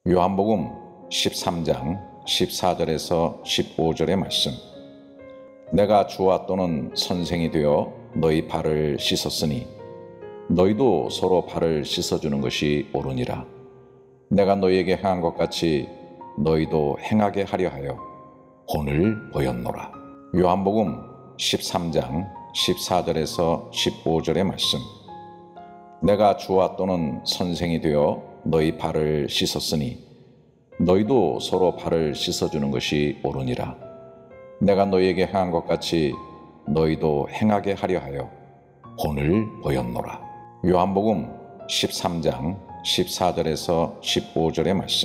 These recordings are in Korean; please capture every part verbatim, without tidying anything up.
요한복음 십삼 장 십사 절에서 십오 절의 말씀. 내가 주와 또는 선생이 되어 너희 발을 씻었으니 너희도 서로 발을 씻어주는 것이 옳으니라. 내가 너희에게 행한 것 같이 너희도 행하게 하려 하여 본을 보였노라. 요한복음 십삼 장 십사 절에서 십오 절의 말씀. 내가 주와 또는 선생이 되어 너희 발을 씻었으니 너희도 서로 발을 씻어주는 것이 옳으니라. 내가 너희에게 행한 것 같이 너희도 행하게 하려 하여 본을 보였노라. 요한복음 십삼 장 십사 절에서 십오 절의 말씀.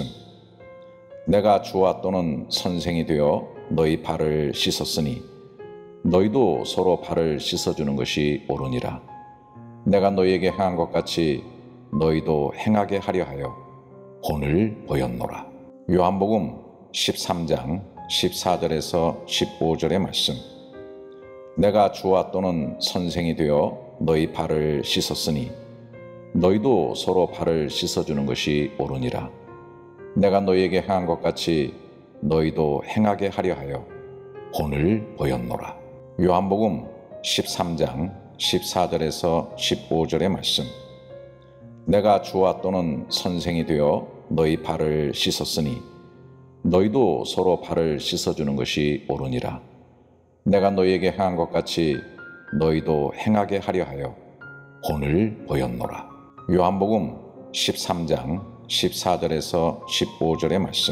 내가 주와 또는 선생이 되어 너희 발을 씻었으니 너희도 서로 발을 씻어주는 것이 옳으니라. 내가 너희에게 행한 것 같이 너희도 행하게 하려 하여 본을 보였노라. 요한복음 십삼 장 십사 절에서 십오 절의 말씀. 내가 주와 또는 선생이 되어 너희 발을 씻었으니 너희도 서로 발을 씻어주는 것이 옳으니라. 내가 너희에게 행한 것 같이 너희도 행하게 하려 하여 본을 보였노라. 요한복음 십삼 장 십사 절에서 십오 절의 말씀. 내가 주와 또는 선생이 되어 너희 발을 씻었으니 너희도 서로 발을 씻어주는 것이 옳으니라. 내가 너희에게 행한 것 같이 너희도 행하게 하려 하여 본을 보였노라. 요한복음 십삼 장 십사 절에서 십오 절의 말씀.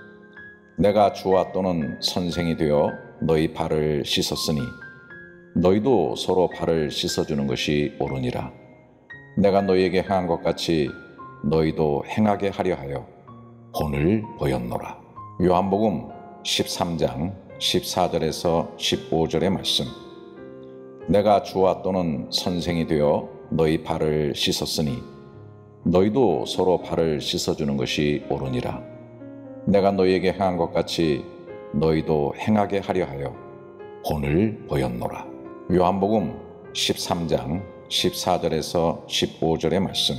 내가 주와 또는 선생이 되어 너희 발을 씻었으니 너희도 서로 발을 씻어주는 것이 옳으니라. 내가 너희에게 행한 것 같이 너희도 행하게 하려 하여 본을 보였노라. 요한복음 십삼 장 십사 절에서 십오 절의 말씀. 내가 주와 또는 선생이 되어 너희 발을 씻었으니 너희도 서로 발을 씻어주는 것이 옳으니라. 내가 너희에게 행한 것 같이 너희도 행하게 하려 하여 본을 보였노라. 요한복음 십삼 장 십사 절에서 십오 절의 말씀.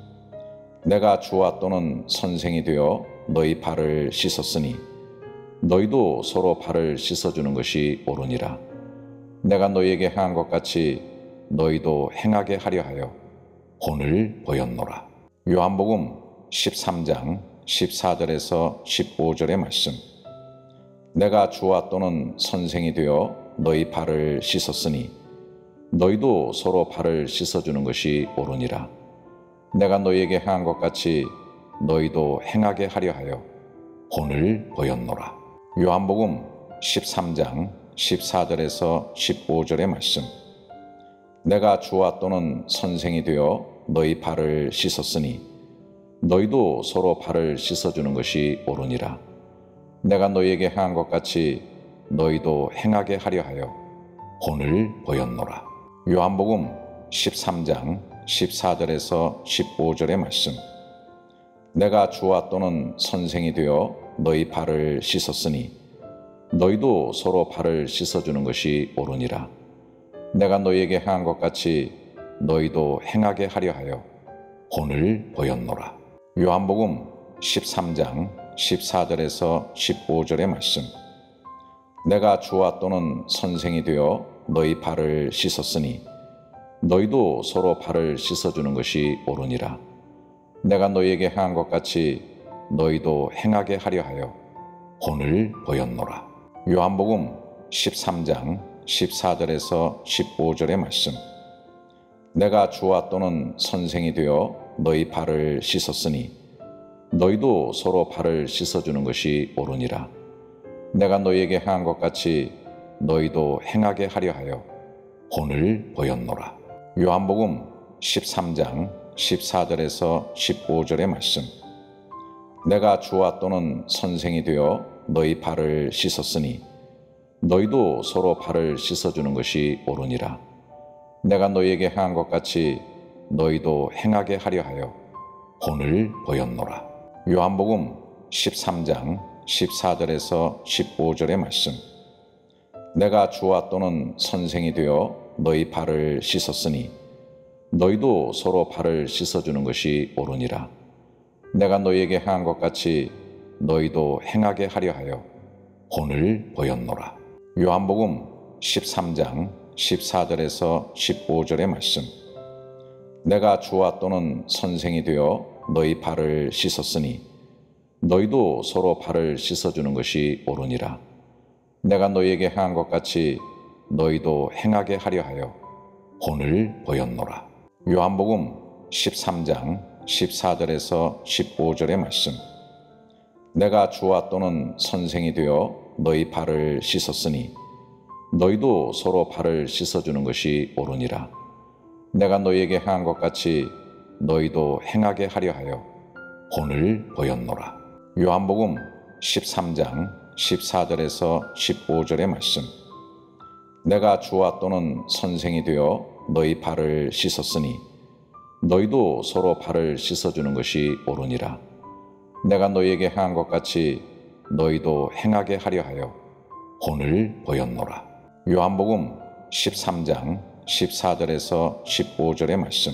내가 주와 또는 선생이 되어 너희 발을 씻었으니 너희도 서로 발을 씻어주는 것이 옳으니라. 내가 너희에게 행한 것 같이 너희도 행하게 하려 하여 본을 보였노라. 요한복음 십삼 장 십사 절에서 십오 절의 말씀. 내가 주와 또는 선생이 되어 너희 발을 씻었으니 너희도 서로 발을 씻어주는 것이 옳으니라. 내가 너희에게 행한 것 같이 너희도 행하게 하려 하여 본을 보였노라. 요한복음 십삼 장 십사 절에서 십오 절의 말씀. 내가 주와 또는 선생이 되어 너희 발을 씻었으니 너희도 서로 발을 씻어주는 것이 옳으니라. 내가 너희에게 행한 것 같이 너희도 행하게 하려 하여 본을 보였노라. 요한복음 십삼 장 십사 절에서 십오 절의 말씀. 내가 주와 또는 선생이 되어 너희 발을 씻었으니 너희도 서로 발을 씻어주는 것이 옳으니라. 내가 너희에게 행한 것 같이 너희도 행하게 하려 하여 본을 보였노라. 요한복음 십삼 장 십사 절에서 십오 절의 말씀. 내가 주와 또는 선생이 되어 너희 발을 씻었으니 너희도 서로 발을 씻어주는 것이 옳으니라. 내가 너희에게 행한 것 같이 너희도 행하게 하려 하여 본을 보였노라. 요한복음 십삼 장 십사 절에서 십오 절의 말씀. 내가 주와 또는 선생이 되어 너희 발을 씻었으니 너희도 서로 발을 씻어주는 것이 옳으니라. 내가 너희에게 행한 것 같이 너희도 행하게 하려 하여 본을 보였노라. 요한복음 십삼 장 십사 절에서 십오 절의 말씀. 내가 주와 또는 선생이 되어 너희 발을 씻었으니 너희도 서로 발을 씻어주는 것이 옳으니라. 내가 너희에게 행한 것 같이 너희도 행하게 하려 하여 본을 보였노라. 요한복음 십삼 장 십사 절에서 십오 절의 말씀. 내가 주와 또는 선생이 되어 너희 발을 씻었으니 너희도 서로 발을 씻어주는 것이 옳으니라. 내가 너희에게 행한 것 같이 너희도 행하게 하려 하여 본을 보였노라. 요한복음 십삼 장 십사 절에서 십오 절의 말씀. 내가 주와 또는 선생이 되어 너희 발을 씻었으니 너희도 서로 발을 씻어주는 것이 옳으니라. 내가 너희에게 행한 것 같이 너희도 행하게 하려 하여 본을 보였노라. 요한복음 십삼 장 십사 절에서 십오 절의 말씀. 내가 주와 또는 선생이 되어 너희 발을 씻었으니 너희도 서로 발을 씻어주는 것이 옳으니라. 내가 너희에게 행한 것 같이 너희도 행하게 하려 하여 본을 보였노라. 요한복음 십삼 장 십사 절에서 십오 절의 말씀. 내가 주와 또는 선생이 되어 너희 발을 씻었으니 너희도 서로 발을 씻어주는 것이 옳으니라. 내가 너희에게 행한 것 같이 너희도 행하게 하려 하여 본을 보였노라. 요한복음 십삼 장 십사 절에서 십오 절의 말씀.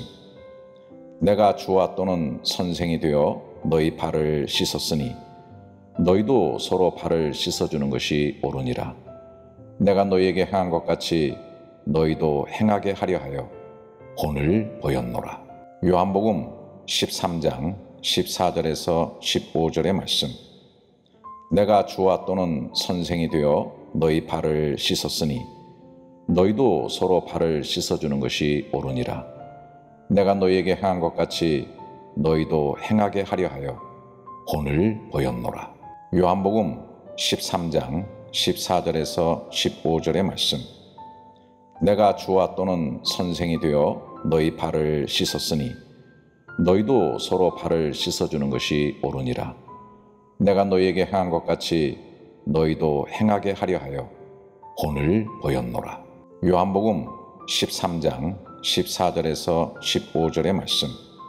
내가 주와 또는 선생이 되어 너희 발을 씻었으니 너희도 서로 발을 씻어주는 것이 옳으니라. 내가 너희에게 행한 것 같이 너희도 행하게 하려 하여 본을 보였노라. 요한복음 십삼 장 십사 절에서 십오 절의 말씀. 내가 주와 또는 선생이 되어 너희 발을 씻었으니 너희도 서로 발을 씻어주는 것이 옳으니라. 내가 너희에게 행한 것 같이 너희도 행하게 하려 하여 본을 보였노라. 요한복음 십삼 장 십사 절에서 십오 절의 말씀. 내가 주와 또는 선생이 되어 너희 발을 씻었으니 너희도 서로 발을 씻어주는 것이 옳으니라. 내가 너희에게 행한 것 같이 너희도 행하게 하려 하여 본을 보였노라. 요한복음 십삼 장 십사 절에서 십오 절의 말씀.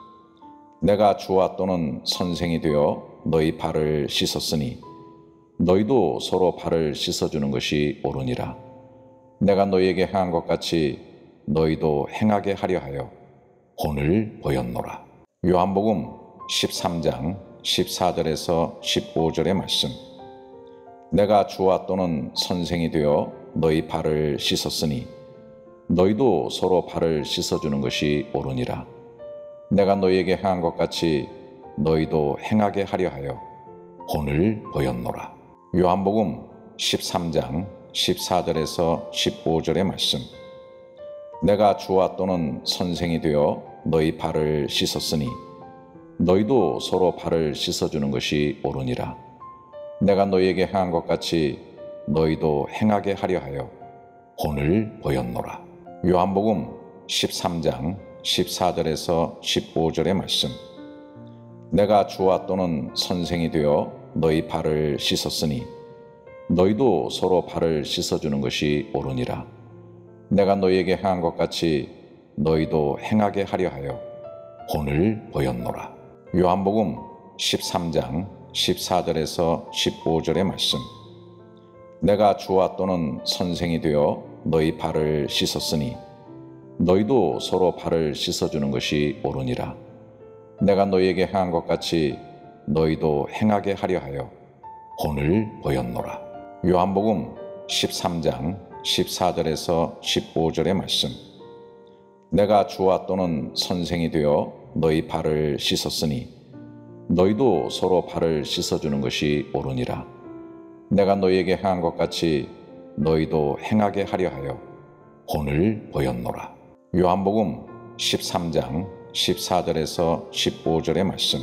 내가 주와 또는 선생이 되어 너희 발을 씻었으니 너희도 서로 발을 씻어주는 것이 옳으니라. 내가 너희에게 행한 것 같이 너희도 행하게 하려 하여 본을 보였노라. 요한복음 십삼 장 십사 절에서 십오 절의 말씀. 내가 주와 또는 선생이 되어 너희 발을 씻었으니 너희도 서로 발을 씻어주는 것이 옳으니라. 내가 너희에게 행한 것 같이 너희도 행하게 하려 하여 본을 보였노라. 요한복음 십삼 장 십사 절에서 십오 절의 말씀. 내가 주와 또는 선생이 되어 너희 발을 씻었으니 너희도 서로 발을 씻어주는 것이 옳으니라. 내가 너희에게 행한 것 같이 너희도 행하게 하려 하여 본을 보였노라. 요한복음 십삼 장 십사 절에서 십오 절의 말씀. 내가 주와 또는 선생이 되어 너희 발을 씻었으니 너희도 서로 발을 씻어주는 것이 옳으니라. 내가 너희에게 행한 것 같이 너희도 행하게 하려 하여 본을 보였노라. 요한복음 십삼 장 십사 절에서 십오 절의 말씀. 내가 주와 또는 선생이 되어 너희 발을 씻었으니 너희도 서로 발을 씻어주는 것이 옳으니라. 내가 너희에게 행한 것 같이 너희도 행하게 하려 하여 본을 보였노라. 요한복음 십삼 장 십사 절에서 십오 절의 말씀. 내가 주와 또는 선생이 되어 너희 발을 씻었으니 너희도 서로 발을 씻어주는 것이 옳으니라. 내가 너희에게 행한 것 같이 너희도 행하게 하려 하여 본을 보였노라. 요한복음 십삼 장 십사 절에서 십오 절의 말씀.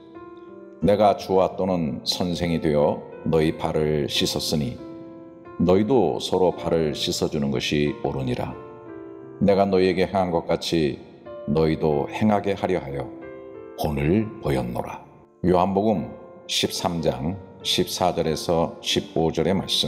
내가 주와 또는 선생이 되어 너희 발을 씻었으니 너희도 서로 발을 씻어주는 것이 옳으니라. 내가 너희에게 행한 것 같이 너희도 행하게 하려 하여 본을 보였노라. 요한복음 십삼 장 십사 절에서 십오 절의 말씀.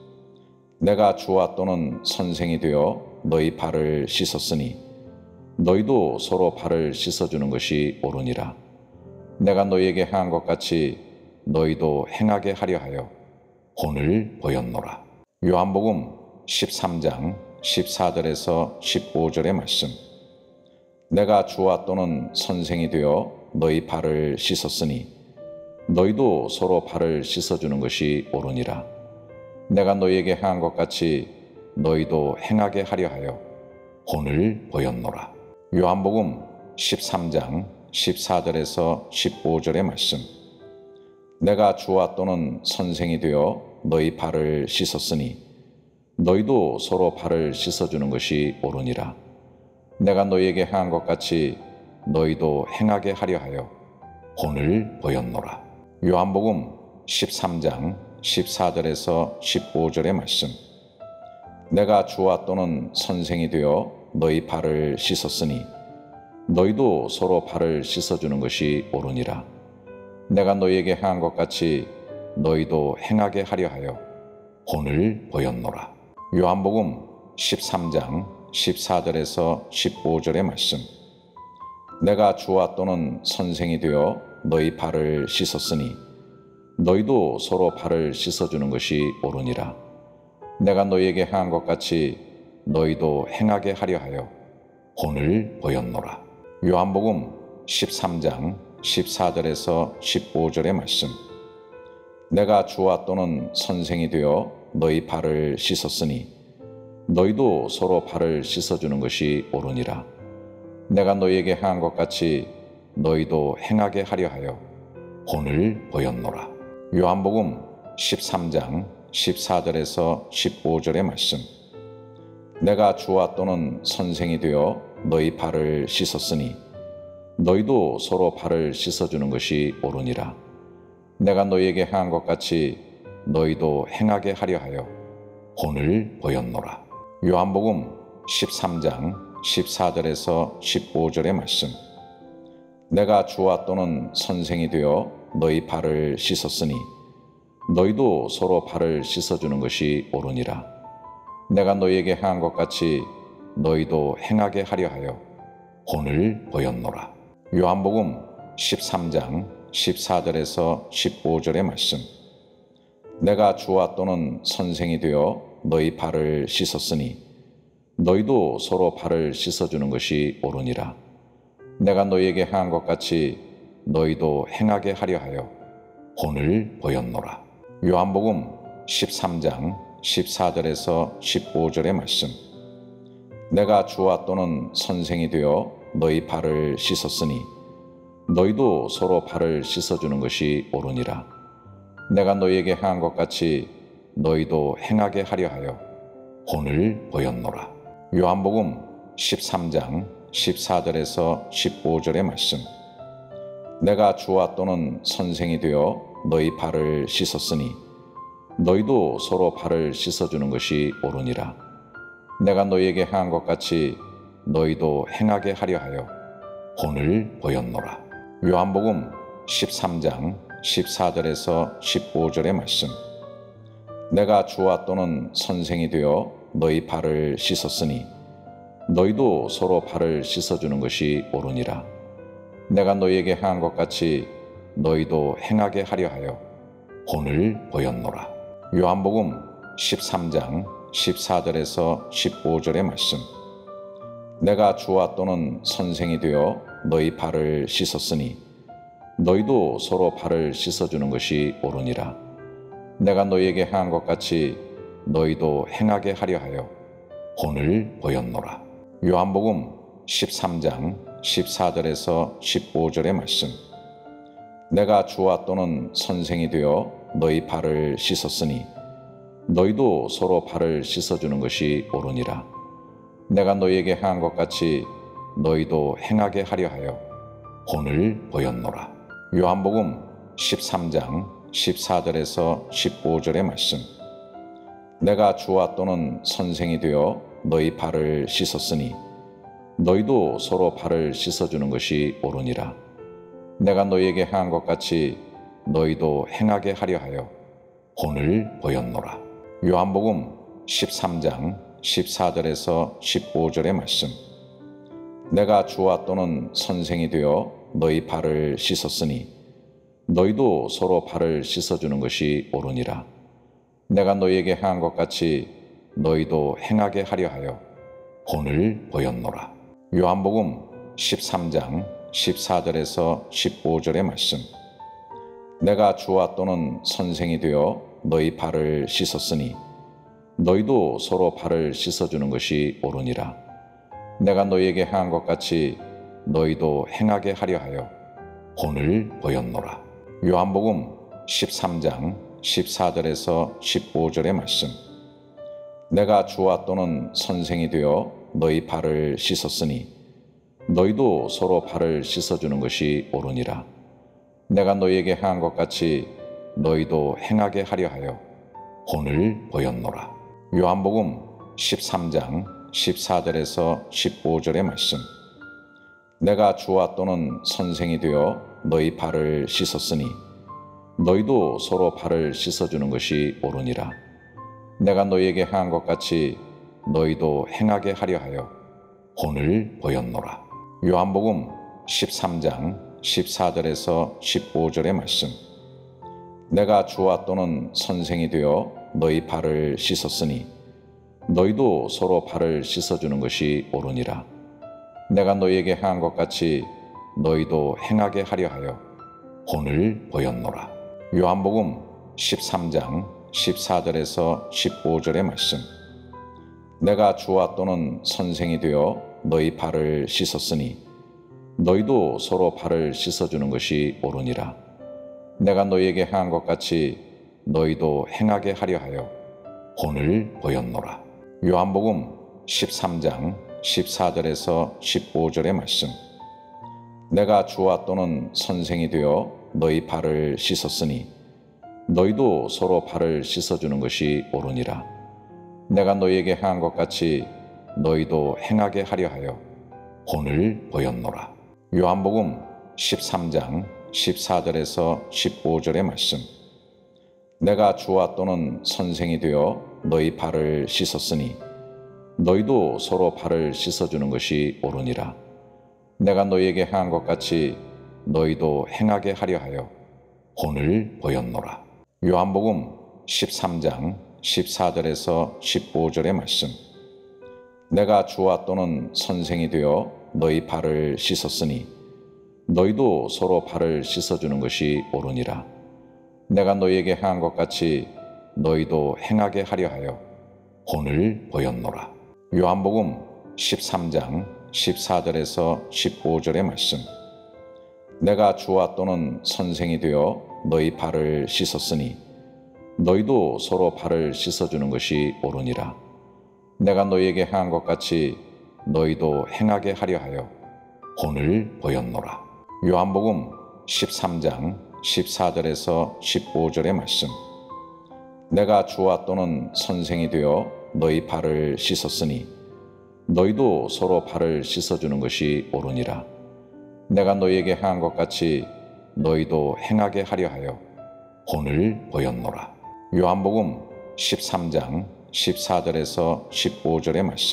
내가 주와 또는 선생이 되어 너희 발을 씻었으니 너희도 서로 발을 씻어주는 것이 옳으니라. 내가 너희에게 행한 것 같이 너희도 행하게 하려 하여 본을 보였노라. 요한복음 십삼 장 십사 절에서 십오 절의 말씀. 내가 주와 또는 선생이 되어 너희 발을 씻었으니 너희도 서로 발을 씻어주는 것이 옳으니라. 내가 너희에게 행한 것 같이 너희도 행하게 하려 하여 본을 보였노라. 요한복음 십삼 장 십사 절에서 십오 절의 말씀. 내가 주와 또는 선생이 되어 너희 발을 씻었으니 너희도 서로 발을 씻어주는 것이 옳으니라. 내가 너희에게 행한 것 같이 너희도 행하게 하려 하여 본을 보였노라. 요한복음 십삼 장 십사 절에서 십오 절의 말씀. 내가 주와 또는 선생이 되어 너희 발을 씻었으니 너희도 서로 발을 씻어주는 것이 옳으니라. 내가 너희에게 행한 것 같이 너희도 행하게 하려 하여 본을 보였노라. 요한복음 십삼 장 십사 절에서 십오 절의 말씀. 내가 주와 또는 선생이 되어 너희 발을 씻었으니 너희도 서로 발을 씻어주는 것이 옳으니라. 내가 너희에게 행한 것 같이 너희도 행하게 하려 하여 본을 보였노라. 요한복음 십삼 장 십사 절에서 십오 절의 말씀. 내가 주와 또는 선생이 되어 너희 발을 씻었으니 너희도 서로 발을 씻어주는 것이 옳으니라. 내가 너희에게 행한 것 같이 너희도 행하게 하려 하여 본을 보였노라. 요한복음 십삼 장 십사 절에서 십오 절의 말씀. 내가 주와 또는 선생이 되어 너희 발을 씻었으니 너희도 서로 발을 씻어주는 것이 옳으니라. 내가 너희에게 행한 것 같이 너희도 행하게 하려 하여 본을 보였노라. 요한복음 십삼 장 십사 절에서 십오 절의 말씀. 내가 주와 또는 선생이 되어 너희 발을 씻었으니 너희도 서로 발을 씻어주는 것이 옳으니라. 내가 너희에게 행한 것 같이 너희도 행하게 하려 하여 본을 보였노라. 요한복음 십삼 장 십사 절에서 십오 절의 말씀. 내가 주와 또는 선생이 되어 너희 발을 씻었으니 너희도 서로 발을 씻어주는 것이 옳으니라. 내가 너희에게 행한 것 같이 너희도 행하게 하려 하여 본을 보였노라. 요한복음 십삼 장 십사 절에서 십오 절의 말씀. 내가 주와 또는 선생이 되어 너희 발을 씻었으니 너희도 서로 발을 씻어주는 것이 옳으니라. 내가 너희에게 행한 것 같이 너희도 행하게 하려 하여 본을 보였노라. 요한복음 십삼 장 십사 절에서 십오 절의 말씀. 내가 주와 또는 선생이 되어 너희 발을 씻었으니 너희도 서로 발을 씻어주는 것이 옳으니라. 내가 너희에게 행한 것 같이 너희도 행하게 하려 하여 본을 보였노라. 요한복음 십삼 장 십사 절에서 십오 절의 말씀. 내가 주와 또는 선생이 되어 너희 발을 씻었으니 너희도 서로 발을 씻어주는 것이 옳으니라. 내가 너희에게 행한 것 같이 너희도 행하게 하려 하여 본을 보였노라. 요한복음 십삼 장 십사 절에서 십오 절의 말씀. 내가 주와 또는 선생이 되어 너희 발을 씻었으니 너희도 서로 발을 씻어주는 것이 옳으니라. 내가 너희에게 행한 것 같이 너희도 행하게 하려 하여 본을 보였노라. 요한복음 십삼 장 십사 절에서 십오 절의 말씀. 내가 주와 또는 선생이 되어 너희 발을 씻었으니 너희도 서로 발을 씻어주는 것이 옳으니라. 내가 너희에게 행한 것 같이 너희도 행하게 하려 하여 본을 보였노라. 요한복음 십삼 장 십사 절에서 십오 절의 말씀. 내가 주와 또는 선생이 되어 너희 발을 씻었으니 너희도 서로 발을 씻어주는 것이 옳으니라. 내가 너희에게 행한 것 같이 너희도 행하게 하려 하여 본을 보였노라. 요한복음 십삼 장 십사 절에서 십오 절의 말씀. 내가 주와 또는 선생이 되어 너희 발을 씻었으니 너희도 서로 발을 씻어주는 것이 옳으니라. 내가 너희에게 행한 것 같이 너희도 행하게 하려 하여 본을 보였노라. 요한복음 십삼 장 십사 절에서 십오 절의 말씀. 내가 주와 또는 선생이 되어 너희 발을 씻었으니 너희도 서로 발을 씻어주는 것이 옳으니라. 내가 너희에게 행한 것 같이 너희도 행하게 하려 하여 본을 보였노라. 요한복음 십삼 장 십사 절에서 십오 절의 말씀. 내가 주와 또는 선생이 되어 너희 발을 씻었으니 너희도 서로 발을 씻어주는 것이 옳으니라. 내가 너희에게 행한 것 같이 너희도 행하게 하려 하여 본을 보였노라. 요한복음 십삼 장 십사 절에서 십오 절의 말씀. 내가 주와 또는 선생이 되어 너희 발을 씻었으니 너희도 서로 발을 씻어주는 것이 옳으니라. 내가 너희에게 행한 것 같이 너희도 행하게 하려 하여 본을 보였노라. 요한복음 십삼 장 십사 절에서 십오 절의 말씀. 내가 주와 또는 선생이 되어 너희 발을 씻었으니 너희도 서로 발을 씻어주는 것이 옳으니라. 내가 너희에게 행한 것 같이 너희도 행하게 하려 하여 본을 보였노라. 요한복음 십삼 장 십사 절에서 십오 절의 말씀. 내가 주와 또는 선생이 되어 너희 발을 씻었으니 너희도 서로 발을 씻어주는 것이 옳으니라. 내가 너희에게 행한 것 같이 너희도 행하게 하려 하여 본을 보였노라. 요한복음 십삼 장 십사 절에서 십오 절의 말씀. 내가 주와 또는 선생이 되어 너희 발을 씻었으니 너희도 서로 발을 씻어주는 것이 옳으니라. 내가 너희에게 행한 것 같이 너희도 행하게 하려 하여 본을 보였노라. 요한복음 십삼 장 십사 절에서 십오 절의 말씀. 내가 주와 또는 선생이 되어 너희 발을 씻었으니 너희도 서로 발을 씻어주는 것이 옳으니라. 내가 너희에게 행한 것 같이 너희도 행하게 하려 하여 본을 보였노라. 요한복음 십삼 장 십사 절에서 십오 절의 말씀. 내가 주와 또는 선생이 되어 너희 발을 씻었으니 너희도 서로 발을 씻어주는 것이 옳으니라. 내가 너희에게 행한 것 같이 너희도 행하게 하려 하여 본을 보였노라. 요한복음 십삼 장 십사 절에서 십오 절의 말씀. 내가 주와 또는 선생이 되어 너희 발을 씻었으니 너희도 서로 발을 씻어주는 것이 옳으니라. 내가 너희에게 행한 것 같이 너희도 행하게 하려 하여 본을 보였노라. 요한복음 십삼 장 십사 절에서 십오 절의 말씀. 내가 주와 또는 선생이 되어 너희 발을 씻었으니 너희도 서로 발을 씻어주는 것이 옳으니라. 내가 너희에게 행한 것 같이 너희도 행하게 하려 하여 본을 보였노라. 요한복음 십삼 장 십사 절에서 십오 절의 말씀.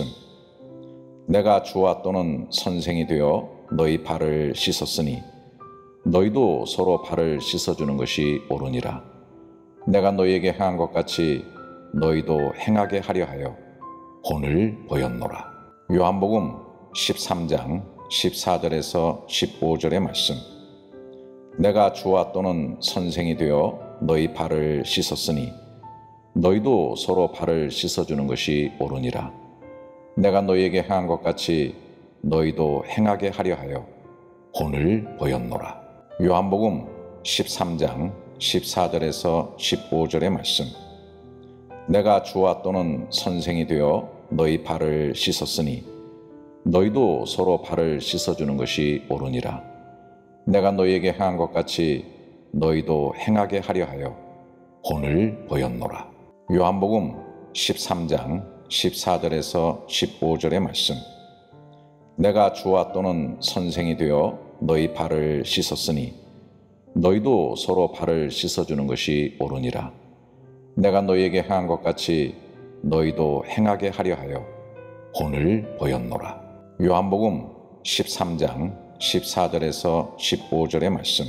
내가 주와 또는 선생이 되어 너희 발을 씻었으니 너희도 서로 발을 씻어주는 것이 옳으니라. 내가 너희에게 행한 것 같이 너희도 행하게 하려 하여 본을 보였노라. 요한복음 십삼 장 십사 절에서 십오 절의 말씀. 내가 주와 또는 선생이 되어 너희 발을 씻었으니 너희도 서로 발을 씻어주는 것이 옳으니라. 내가 너희에게 행한 것 같이 너희도 행하게 하려 하여 본을 보였노라. 요한복음 십삼 장 십사 절에서 십오 절의 말씀. 내가 주와 또는 선생이 되어 너희 발을 씻었으니 너희도 서로 발을 씻어주는 것이 옳으니라. 내가 너희에게 행한 것 같이 너희도 행하게 하려 하여 본을 보였노라. 요한복음 십삼 장 십사 절에서 십오 절의 말씀. 내가 주와 또는 선생이 되어 너희 발을 씻었으니 너희도 서로 발을 씻어주는 것이 옳으니라. 내가 너희에게 행한 것 같이 너희도 행하게 하려 하여 본을 보였노라. 요한복음 십삼 장 십사 절에서 십오 절의 말씀.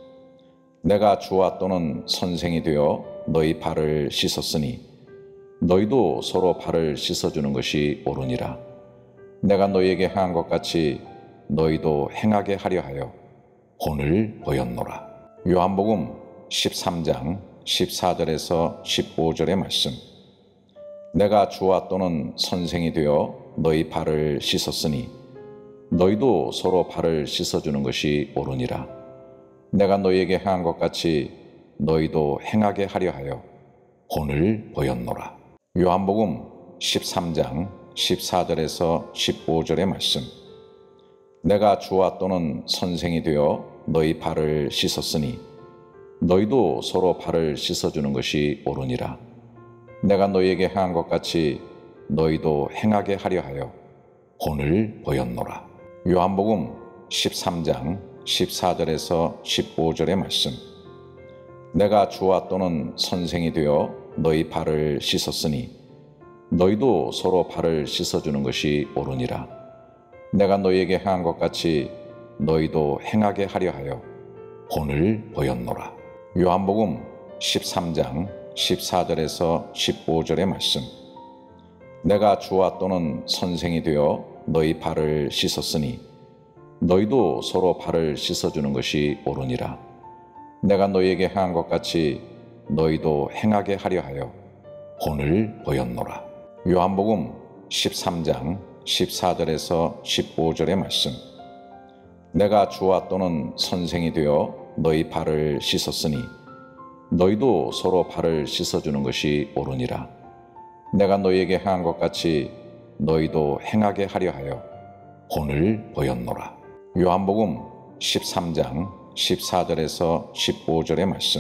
내가 주와 또는 선생이 되어 너희 발을 씻었으니 너희도 서로 발을 씻어주는 것이 옳으니라. 내가 너희에게 행한 것 같이 너희도 행하게 하려 하여 본을 보였노라. 요한복음 십삼 장 십사 절에서 십오 절의 말씀. 내가 주와 또는 선생이 되어 너희 발을 씻었으니 너희도 서로 발을 씻어주는 것이 옳으니라. 내가 너희에게 행한 것 같이 너희도 행하게 하려 하여 본을 보였노라. 요한복음 십삼 장 십사 절에서 십오 절의 말씀. 내가 주와 또는 선생이 되어 너희 발을 씻었으니 너희도 서로 발을 씻어주는 것이 옳으니라. 내가 너희에게 행한 것 같이 너희도 행하게 하려 하여 본을 보였노라. 요한복음 십삼 장 십사 절에서 십오 절의 말씀. 내가 주와 또는 선생이 되어 너희 발을 씻었으니 너희도 서로 발을 씻어주는 것이 옳으니라. 내가 너희에게 행한 것 같이 너희도 행하게 하려 하여 본을 보였노라. 요한복음 십삼 장 십사 절에서 십오 절의 말씀. 내가 주와 또는 선생이 되어 너희 발을 씻었으니 너희도 서로 발을 씻어주는 것이 옳으니라. 내가 너희에게 행한 것 같이 너희도 행하게 하려 하여 본을 보였노라. 요한복음 십삼 장 십사 절에서 십오 절의 말씀. 내가 주와 또는 선생이 되어 너희 발을 씻었으니 너희도 서로 발을 씻어주는 것이 옳으니라. 내가 너희에게 행한 것 같이 너희도 행하게 하려 하여 본을 보였노라. 요한복음 십삼 장 십사 절에서 십오 절의 말씀.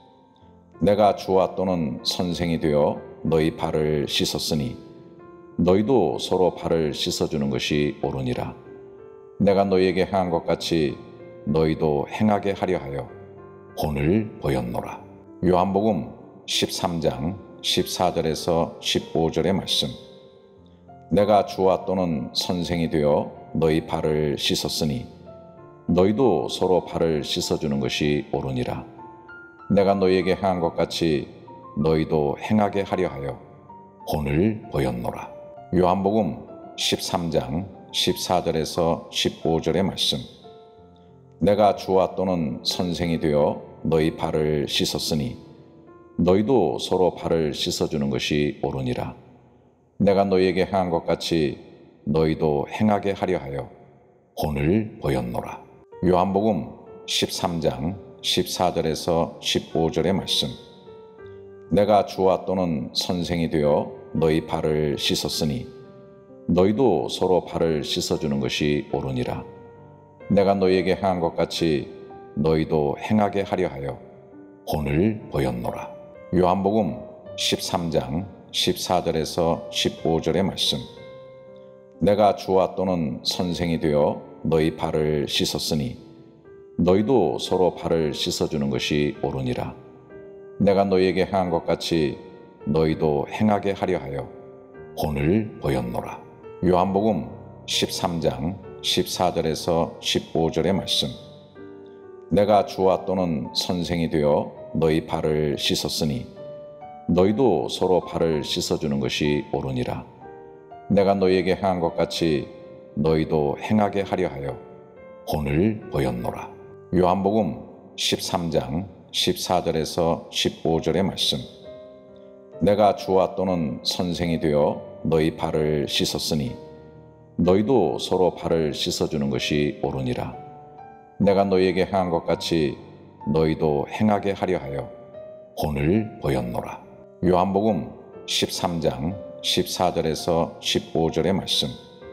내가 주와 또는 선생이 되어 너희 발을 씻었으니 너희도 서로 발을 씻어주는 것이 옳으니라. 내가 너희에게 행한 것 같이 너희도 행하게 하려 하여 본을 보였노라. 요한복음 십삼 장 십사 절에서 십오 절의 말씀. 내가 주와 또는 선생이 되어 너희 발을 씻었으니 너희도 서로 발을 씻어주는 것이 옳으니라. 내가 너희에게 행한 것 같이 너희도 행하게 하려 하여 본을 보였노라. 요한복음 십삼 장 십사 절에서 십오 절의 말씀. 내가 주와 또는 선생이 되어 너희 발을 씻었으니 너희도 서로 발을 씻어주는 것이 옳으니라. 내가 너희에게 행한 것 같이 너희도 행하게 하려 하여 본을 보였노라. 요한복음 십삼 장 십사 절에서 십오 절의 말씀. 내가 주와 또는 선생이 되어 너희 발을 씻었으니 너희도 서로 발을 씻어주는 것이 옳으니라. 내가 너희에게 행한 것 같이 너희도 행하게 하려 하여 본을 보였노라. 요한복음 십삼 장 십사 절에서 십오 절의 말씀. 내가 주와 또는 선생이 되어 너희 발을 씻었으니 너희도 서로 발을 씻어주는 것이 옳으니라. 내가 너희에게 행한 것 같이 너희도 행하게 하려 하여 본을 보였노라. 요한복음 십삼 장 십사 절에서 십오 절의 말씀. 내가 주와 또는 선생이 되어 너희 발을 씻었으니 너희도 서로 발을 씻어주는 것이 옳으니라. 내가 너희에게 행한 것 같이 너희도 행하게 하려 하여 본을 보였노라. 요한복음 십삼 장 십사 절에서 십오 절의 말씀. 내가 주와 또는 선생이 되어 너희 발을 씻었으니 너희도 서로 발을 씻어주는 것이 옳으니라. 내가 너희에게 행한 것 같이 너희도 행하게 하려 하여 본을 보였노라. 요한복음 십삼 장 십사 절에서 십오 절의 말씀.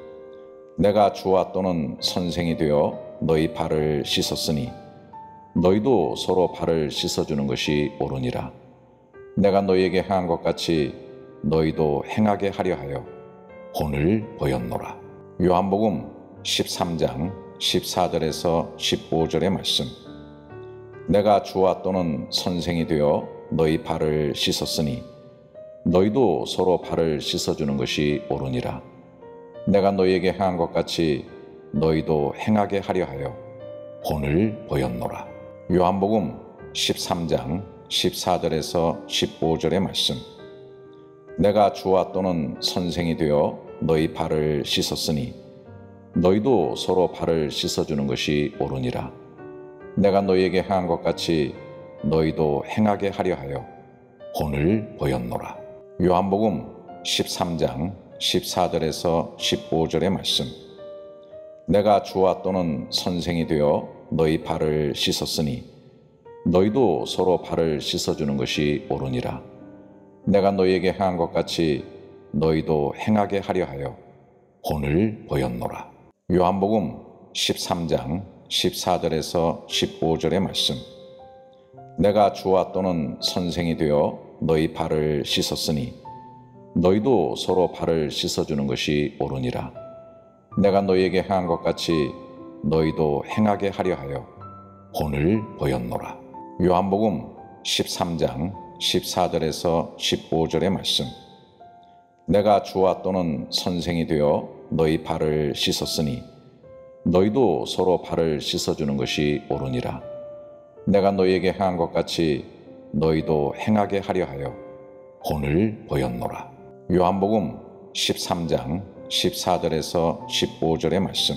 내가 주와 또는 선생이 되어 너희 발을 씻었으니 너희도 서로 발을 씻어주는 것이 옳으니라. 내가 너희에게 행한 것 같이 너희도 행하게 하려 하여 본을 보였노라. 요한복음 십삼 장 십사 절에서 십오 절의 말씀. 내가 주와 또는 선생이 되어 너희 발을 씻었으니 너희도 서로 발을 씻어주는 것이 옳으니라. 내가 너희에게 행한 것 같이 너희도 행하게 하려 하여 본을 보였노라. 요한복음 십삼 장 십사 절에서 십오 절의 말씀. 내가 주와 또는 선생이 되어 너희 발을 씻었으니 너희도 서로 발을 씻어주는 것이 옳으니라. 내가 너희에게 행한 것 같이 너희도 행하게 하려 하여 본을 보였노라. 요한복음 십삼 장 십사 절에서 십오 절의 말씀. 내가 주와 또는 선생이 되어 너희 발을 씻었으니 너희도 서로 발을 씻어주는 것이 옳으니라. 내가 너희에게 행한 것 같이 너희도 행하게 하려 하여 본을 보였노라. 요한복음 십삼 장 십사 절에서 십오 절의 말씀. 내가 주와 또는 선생이 되어 너희 발을 씻었으니 너희도 서로 발을 씻어주는 것이 옳으니라. 내가 너희에게 행한 것 같이 너희도 행하게 하려 하여 본을 보였노라. 요한복음 십삼 장 십사 절에서 십오 절의 말씀. 내가 주와 또는 선생이 되어 너희 발을 씻었으니 너희도 서로 발을 씻어주는 것이 옳으니라. 내가 너희에게 행한 것 같이 너희도 행하게 하려 하여 본을 보였노라. 요한복음 십삼 장 십사 절에서 십오 절의 말씀.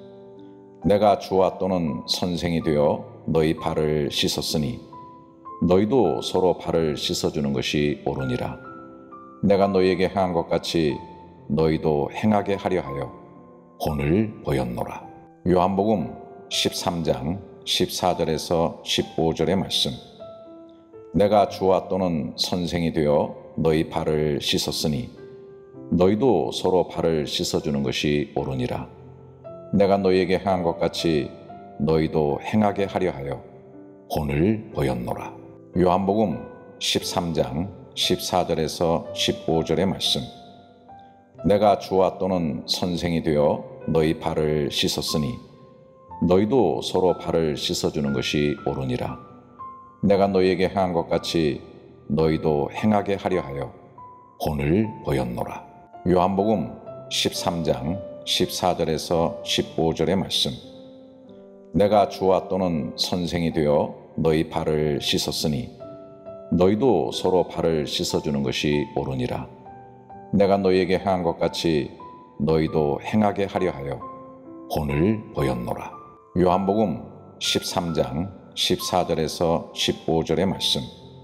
내가 주와 또는 선생이 되어 너희 발을 씻었으니 너희도 서로 발을 씻어주는 것이 옳으니라. 내가 너희에게 행한 것 같이 너희도 행하게 하려 하여 본을 보였노라. 요한복음 십삼 장 십사 절에서 십오 절의 말씀. 내가 주와 또는 선생이 되어 너희 발을 씻었으니 너희도 서로 발을 씻어주는 것이 옳으니라. 내가 너희에게 행한 것 같이 너희도 행하게 하려 하여 본을 보였노라. 요한복음 십삼 장 십사 절에서 십오 절의 말씀. 내가 주와 또는 선생이 되어 너희 발을 씻었으니 너희도 서로 발을 씻어주는 것이 옳으니라. 내가 너희에게 행한 것 같이 너희도 행하게 하려 하여 본을 보였노라. 요한복음 십삼 장 십사 절에서 십오 절의 말씀. 내가 주와 또는 선생이 되어 너희 발을 씻었으니 너희도 서로 발을 씻어주는 것이 옳으니라. 내가 너희에게 행한 것 같이 너희도 행하게 하려 하여 본을 보였노라. 요한복음 십삼 장 십사 절에서 십오 절의 말씀.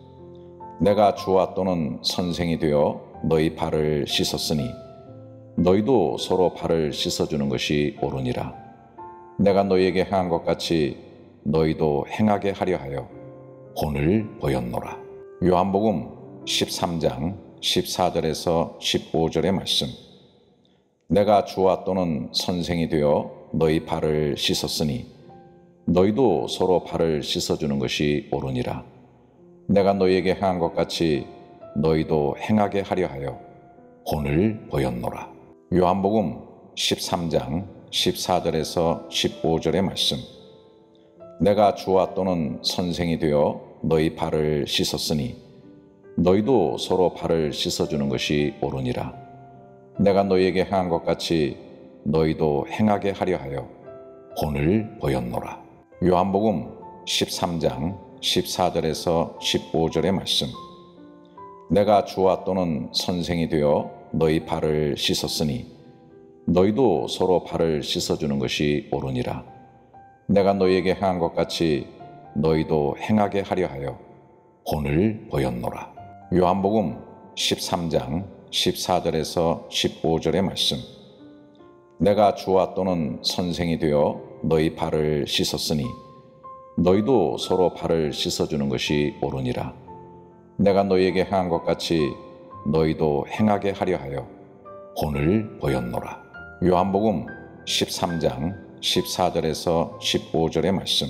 내가 주와 또는 선생이 되어 너희 발을 씻었으니 너희도 서로 발을 씻어주는 것이 옳으니라. 내가 너희에게 행한 것 같이 너희도 행하게 하려 하여 본을 보였노라. 요한복음 십삼 장 십사 절에서 십오 절의 말씀. 내가 주와 또는 선생이 되어 너희 발을 씻었으니 너희도 서로 발을 씻어주는 것이 옳으니라. 내가 너희에게 행한 것 같이 너희도 행하게 하려 하여 본을 보였노라. 요한복음 십삼 장 십사 절에서 십오 절의 말씀. 내가 주와 또는 선생이 되어 너희 발을 씻었으니 너희도 서로 발을 씻어주는 것이 옳으니라. 내가 너희에게 행한 것 같이 너희도 행하게 하려 하여 본을 보였노라. 요한복음 십삼 장 십사 절에서 십오 절의 말씀. 내가 주와 또는 선생이 되어 너희 발을 씻었으니 너희도 서로 발을 씻어주는 것이 옳으니라. 내가 너희에게 행한 것 같이 너희도 행하게 하려 하여 본을 보였노라. 요한복음 십삼 장 십사 절에서 십오 절의 말씀. 내가 주와 또는 선생이 되어 너희 발을 씻었으니 너희도 서로 발을 씻어주는 것이 옳으니라. 내가 너희에게 행한 것 같이 너희도 행하게 하려 하여 본을 보였노라. 요한복음 십삼 장 십사 절에서 십오 절의 말씀.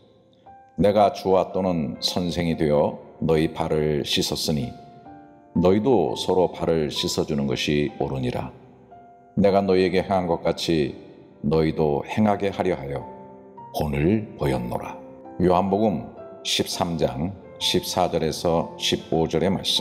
내가 주와 또는 선생이 되어 너희 발을 씻었으니 너희도 서로 발을 씻어주는 것이 옳으니라. 내가 너희에게 행한 것 같이 너희도 행하게 하려 하여 본을 보였노라. 요한복음 십삼 장 십사 절에서 십오 절의 말씀.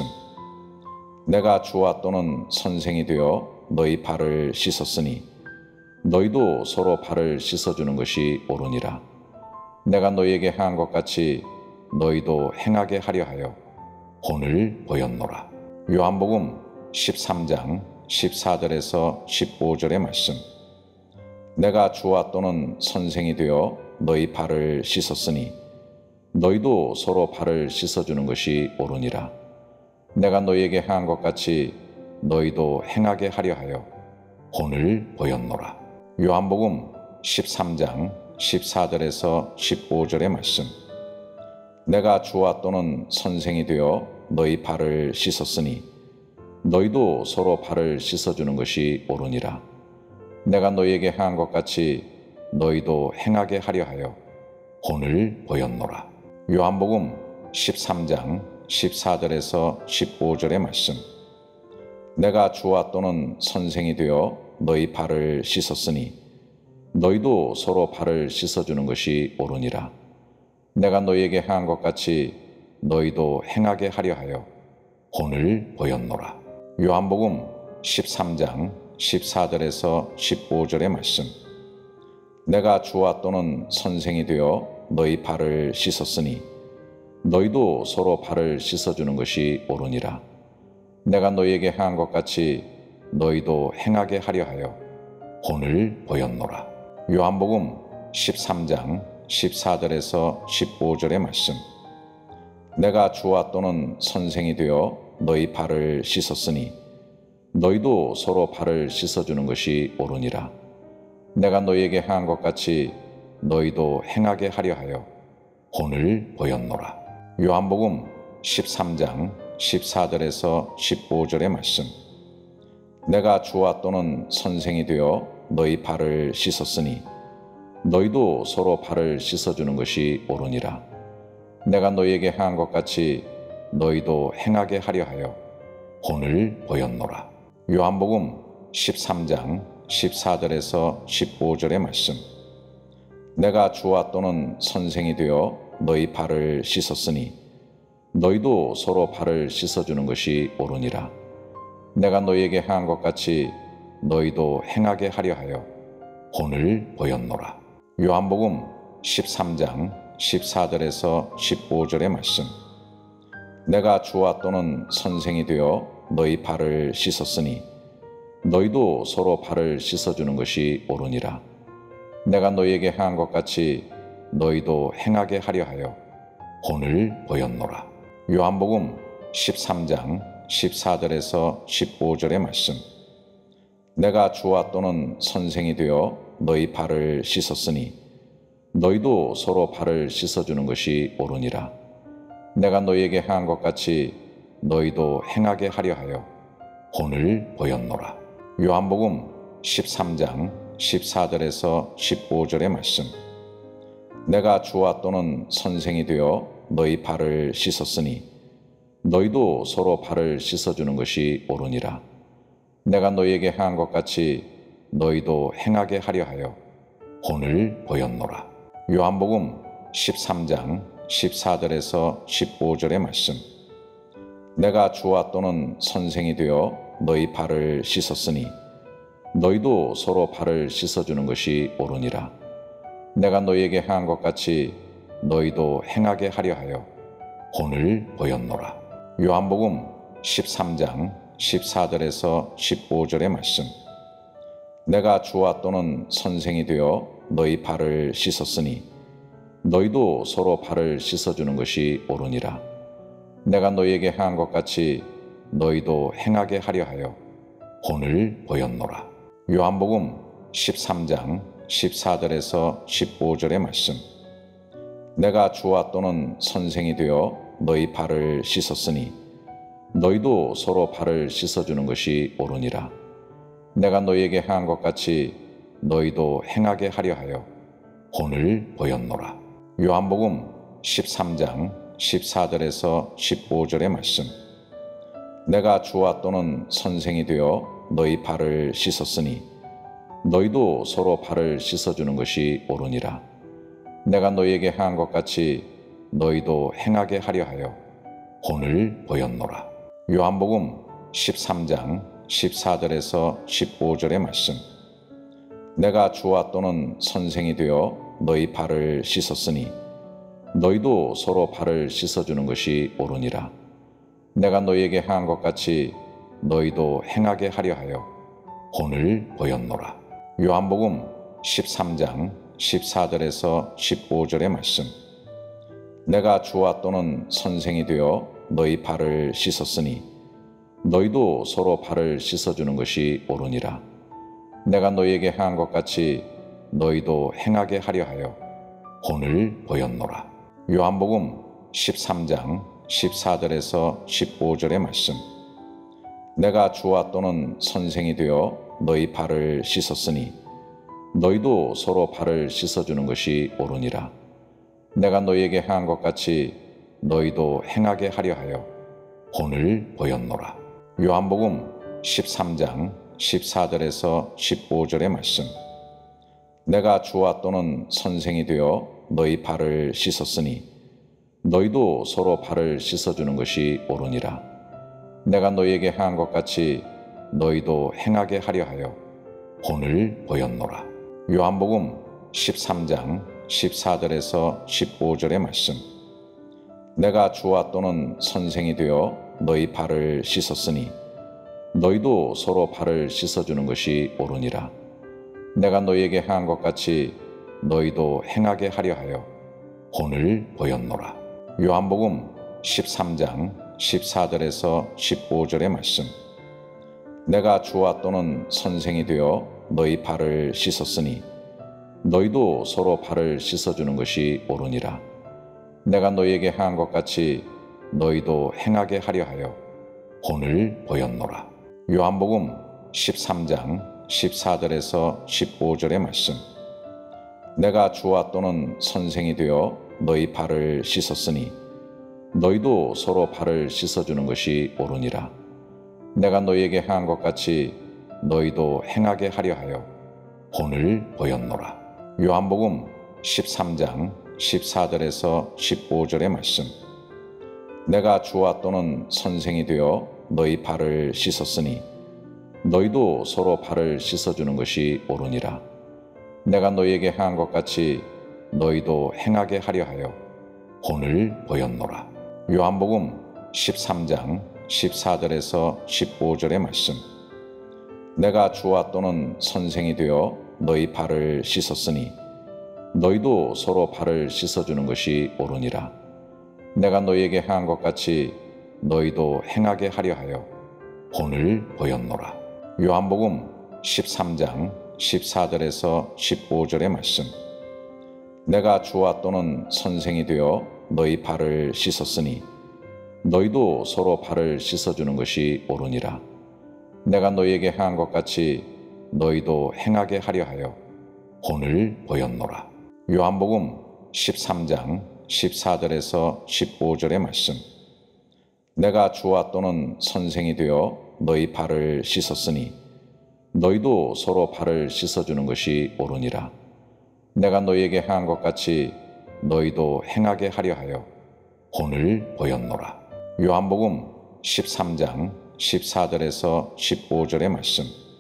내가 주와 또는 선생이 되어 너희 발을 씻었으니 너희도 서로 발을 씻어주는 것이 옳으니라. 내가 너희에게 행한 것 같이 너희도 행하게 하려 하여 본을 보였노라. 요한복음 십삼 장 십사 절에서 십오 절의 말씀. 내가 주와 또는 선생이 되어 너희 발을 씻었으니 너희도 서로 발을 씻어주는 것이 옳으니라. 내가 너희에게 행한 것 같이 너희도 행하게 하려 하여 본을 보였노라. 요한복음 십삼 장 십사 절에서 십오 절의 말씀. 내가 주와 또는 선생이 되어 너희 발을 씻었으니 너희도 서로 발을 씻어주는 것이 옳으니라. 내가 너희에게 행한 것 같이 너희도 행하게 하려 하여 본을 보였노라. 요한복음 십삼 장 십사 절에서 십오 절의 말씀. 내가 주와 또는 선생이 되어 너희 발을 씻었으니 너희도 서로 발을 씻어주는 것이 옳으니라. 내가 너희에게 행한 것 같이 너희도 행하게 하려 하여 본을 보였노라. 요한복음 십삼 장 십사 절에서 십오 절의 말씀. 내가 주와 또는 선생이 되어 너희 발을 씻었으니 너희도 서로 발을 씻어주는 것이 옳으니라. 내가 너희에게 행한 것 같이 너희도 행하게 하려 하여 본을 보였노라. 요한복음 십삼 장 십사 절에서 십오 절의 말씀. 내가 주와 또는 선생이 되어 너희 발을 씻었으니 너희도 서로 발을 씻어주는 것이 옳으니라. 내가 너희에게 행한 것 같이 너희도 행하게 하려 하여 본을 보였노라. 요한복음 십삼 장 십사 절에서 십오 절의 말씀. 내가 주와 또는 선생이 되어 너희 발을 씻었으니 너희도 서로 발을 씻어주는 것이 옳으니라. 내가 너희에게 행한 것 같이 너희도 행하게 하려 하여 본을 보였노라. 요한복음 십삼 장 십사 절에서 십오 절의 말씀. 내가 주와 또는 선생이 되어 너희 발을 씻었으니 너희도 서로 발을 씻어주는 것이 옳으니라. 내가 너희에게 행한 것 같이 너희도 행하게 하려 하여 본을 보였노라. 요한복음 십삼 장 십사 절에서 십오 절의 말씀. 내가 주와 또는 선생이 되어 너희 발을 씻었으니 너희도 서로 발을 씻어주는 것이 옳으니라. 내가 너희에게 행한 것 같이 너희도 행하게 하려 하여 본을 보였노라. 요한복음 십삼 장 십사 절에서 십오 절의 말씀. 내가 주와 또는 선생이 되어 너희 발을 씻었으니 너희도 서로 발을 씻어주는 것이 옳으니라. 내가 너희에게 행한 것 같이 너희도 행하게 하려 하여 본을 보였노라. 요한복음 십삼 장 십사 절에서 십오 절의 말씀. 내가 주와 또는 선생이 되어 너희 발을 씻었으니 너희도 서로 발을 씻어주는 것이 옳으니라. 내가 너희에게 행한 것 같이 너희도 행하게 하려 하여 본을 보였노라. 요한복음 십삼 장 십사 절에서 십오 절의 말씀. 내가 주와 또는 선생이 되어 너희 발을 씻었으니 너희도 서로 발을 씻어주는 것이 옳으니라. 내가 너희에게 행한 것 같이 너희도 행하게 하려 하여 본을 보였노라. 요한복음 십삼 장 십사 절에서 십오 절의 말씀. 내가 주와 또는 선생이 되어 너희 발을 씻었으니 너희도 서로 발을 씻어주는 것이 옳으니라. 내가 너희에게 행한 것 같이 너희도 행하게 하려 하여 본을 보였노라. 요한복음 십삼 장 십사 절에서 십오 절의 말씀. 내가 주와 또는 선생이 되어 너희 발을 씻었으니 너희도 서로 발을 씻어주는 것이 옳으니라. 내가 너희에게 행한 것 같이 너희도 행하게 하려 하여 본을 보였노라. 요한복음 십삼 장 십사 절에서 십오 절의 말씀. 내가 주와 또는 선생이 되어 너희 발을 씻었으니 너희도 서로 발을 씻어주는 것이 옳으니라. 내가 너희에게 행한 것 같이 너희도 행하게 하려 하여 본을 보였노라. 요한복음 십삼 장 십사 절에서 십오 절의 말씀. 내가 주와 또는 선생이 되어 너희 발을 씻었으니 너희도 서로 발을 씻어주는 것이 옳으니라. 내가 너희에게 행한 것 같이 너희도 행하게 하려 하여 본을 보였노라. 요한복음 십삼 장 십사 절에서 십오 절의 말씀. 내가 주와 또는 선생이 되어 너희 발을 씻었으니 너희도 서로 발을 씻어주는 것이 옳으니라. 내가 너희에게 행한 것 같이 너희도 행하게 하려 하여 본을 보였노라. 요한복음 십삼 장 십사 절에서 십오 절의 말씀. 내가 주와 또는 선생이 되어 너희 발을 씻었으니 너희도 서로 발을 씻어주는 것이 옳으니라. 내가 너희에게 행한 것 같이 너희도 행하게 하려 하여 본을 보였노라. 요한복음 십삼 장 십사 절에서 십오 절의 말씀. 내가 주와 또는 선생이 되어 너희 발을 씻었으니 너희도 서로 발을 씻어주는 것이 옳으니라. 내가 너희에게 행한 것 같이 너희도 행하게 하려 하여 본을 보였노라. 요한복음 십삼 장 십사 절에서 십오 절의 말씀. 내가 주와 또는 선생이 되어 너희 발을 씻었으니 너희도 서로 발을 씻어주는 것이 옳으니라. 내가 너희에게 행한 것 같이 너희도 행하게 하려 하여 본을 보였노라. 요한복음 십삼 장 십사 절에서 십오 절의 말씀. 내가 주와 또는 선생이 되어 너희 발을 씻었으니 너희도 서로 발을 씻어주는 것이 옳으니라. 내가 너희에게 행한 것 같이 너희도 행하게 하려 하여 본을 보였노라. 요한복음 십삼 장 십사 절에서 십오 절의 말씀. 내가 주와 또는 선생이 되어 너희 발을 씻었으니 너희도 서로 발을 씻어주는 것이 옳으니라. 내가 너희에게 행한 것 같이 너희도 행하게 하려 하여 본을 보였노라. 요한복음 십삼 장 십사 절에서 십오 절의 말씀. 내가 주와 또는 선생이 되어 너희 발을 씻었으니 너희도 서로 발을 씻어주는 것이 옳으니라. 내가 너희에게 행한 것 같이 너희도 행하게 하려 하여 본을 보였노라. 요한복음 십삼 장 십사 절에서 십오 절의 말씀. 내가 주와 또는 선생이 되어 너희 발을 씻었으니 너희도 서로 발을 씻어주는 것이 옳으니라. 내가 너희에게 행한 것 같이 너희도 행하게 하려 하여 본을 보였노라. 요한복음 십삼 장 십사 절에서 십오 절의 말씀. 내가 주와 또는 선생이 되어 너희 발을 씻었으니 너희도 서로 발을 씻어주는 것이 옳으니라. 내가 너희에게 행한 것 같이 너희도 행하게 하려 하여 본을 보였노라. 요한복음 십삼 장 십사 절에서 십오 절의 말씀. 내가 주와 또는 선생이 되어 너희 발을 씻었으니 너희도 서로 발을 씻어주는 것이 옳으니라. 내가 너희에게 행한 것 같이 너희도 행하게 하려 하여 본을 보였노라. 요한복음 십삼 장 십사 절에서 십오 절의 말씀.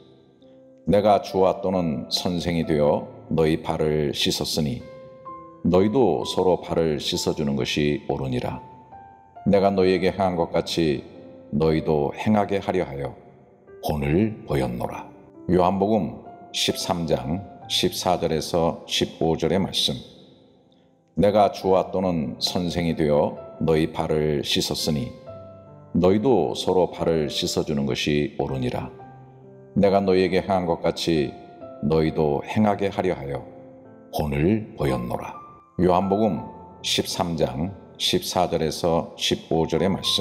내가 주와 또는 선생이 되어 너희 발을 씻었으니 너희도 서로 발을 씻어주는 것이 옳으니라. 내가 너희에게 행한 것 같이 너희도 행하게 하려 하여 본을 보였노라. 요한복음 십삼 장 십사 절에서 십오 절의 말씀. 내가 주와 또는 선생이 되어 너희 발을 씻었으니 너희도 서로 발을 씻어주는 것이 옳으니라. 내가 너희에게 행한 것 같이 너희도 행하게 하려 하여 본을 보였노라. 요한복음 십삼 장 십사 절에서 십오 절의 말씀.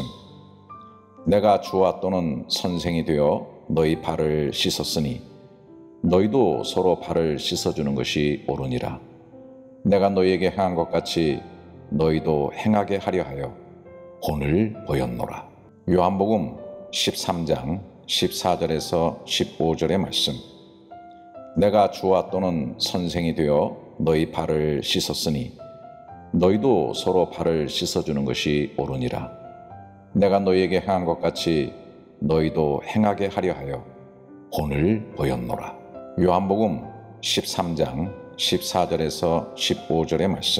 내가 주와 또는 선생이 되어 너희 발을 씻었으니 너희도 서로 발을 씻어주는 것이 옳으니라. 내가 너희에게 행한 것 같이 너희도 행하게 하려 하여 본을 보였노라. 요한복음 십삼 장 십사 절에서 십오 절의 말씀. 내가 주와 또는 선생이 되어 너희 발을 씻었으니 너희도 서로 발을 씻어주는 것이 옳으니라. 내가 너희에게 행한 것 같이 너희도 행하게 하려 하여 본을 보였노라. 요한복음 십삼 장 십사 절에서 십오 절의 말씀.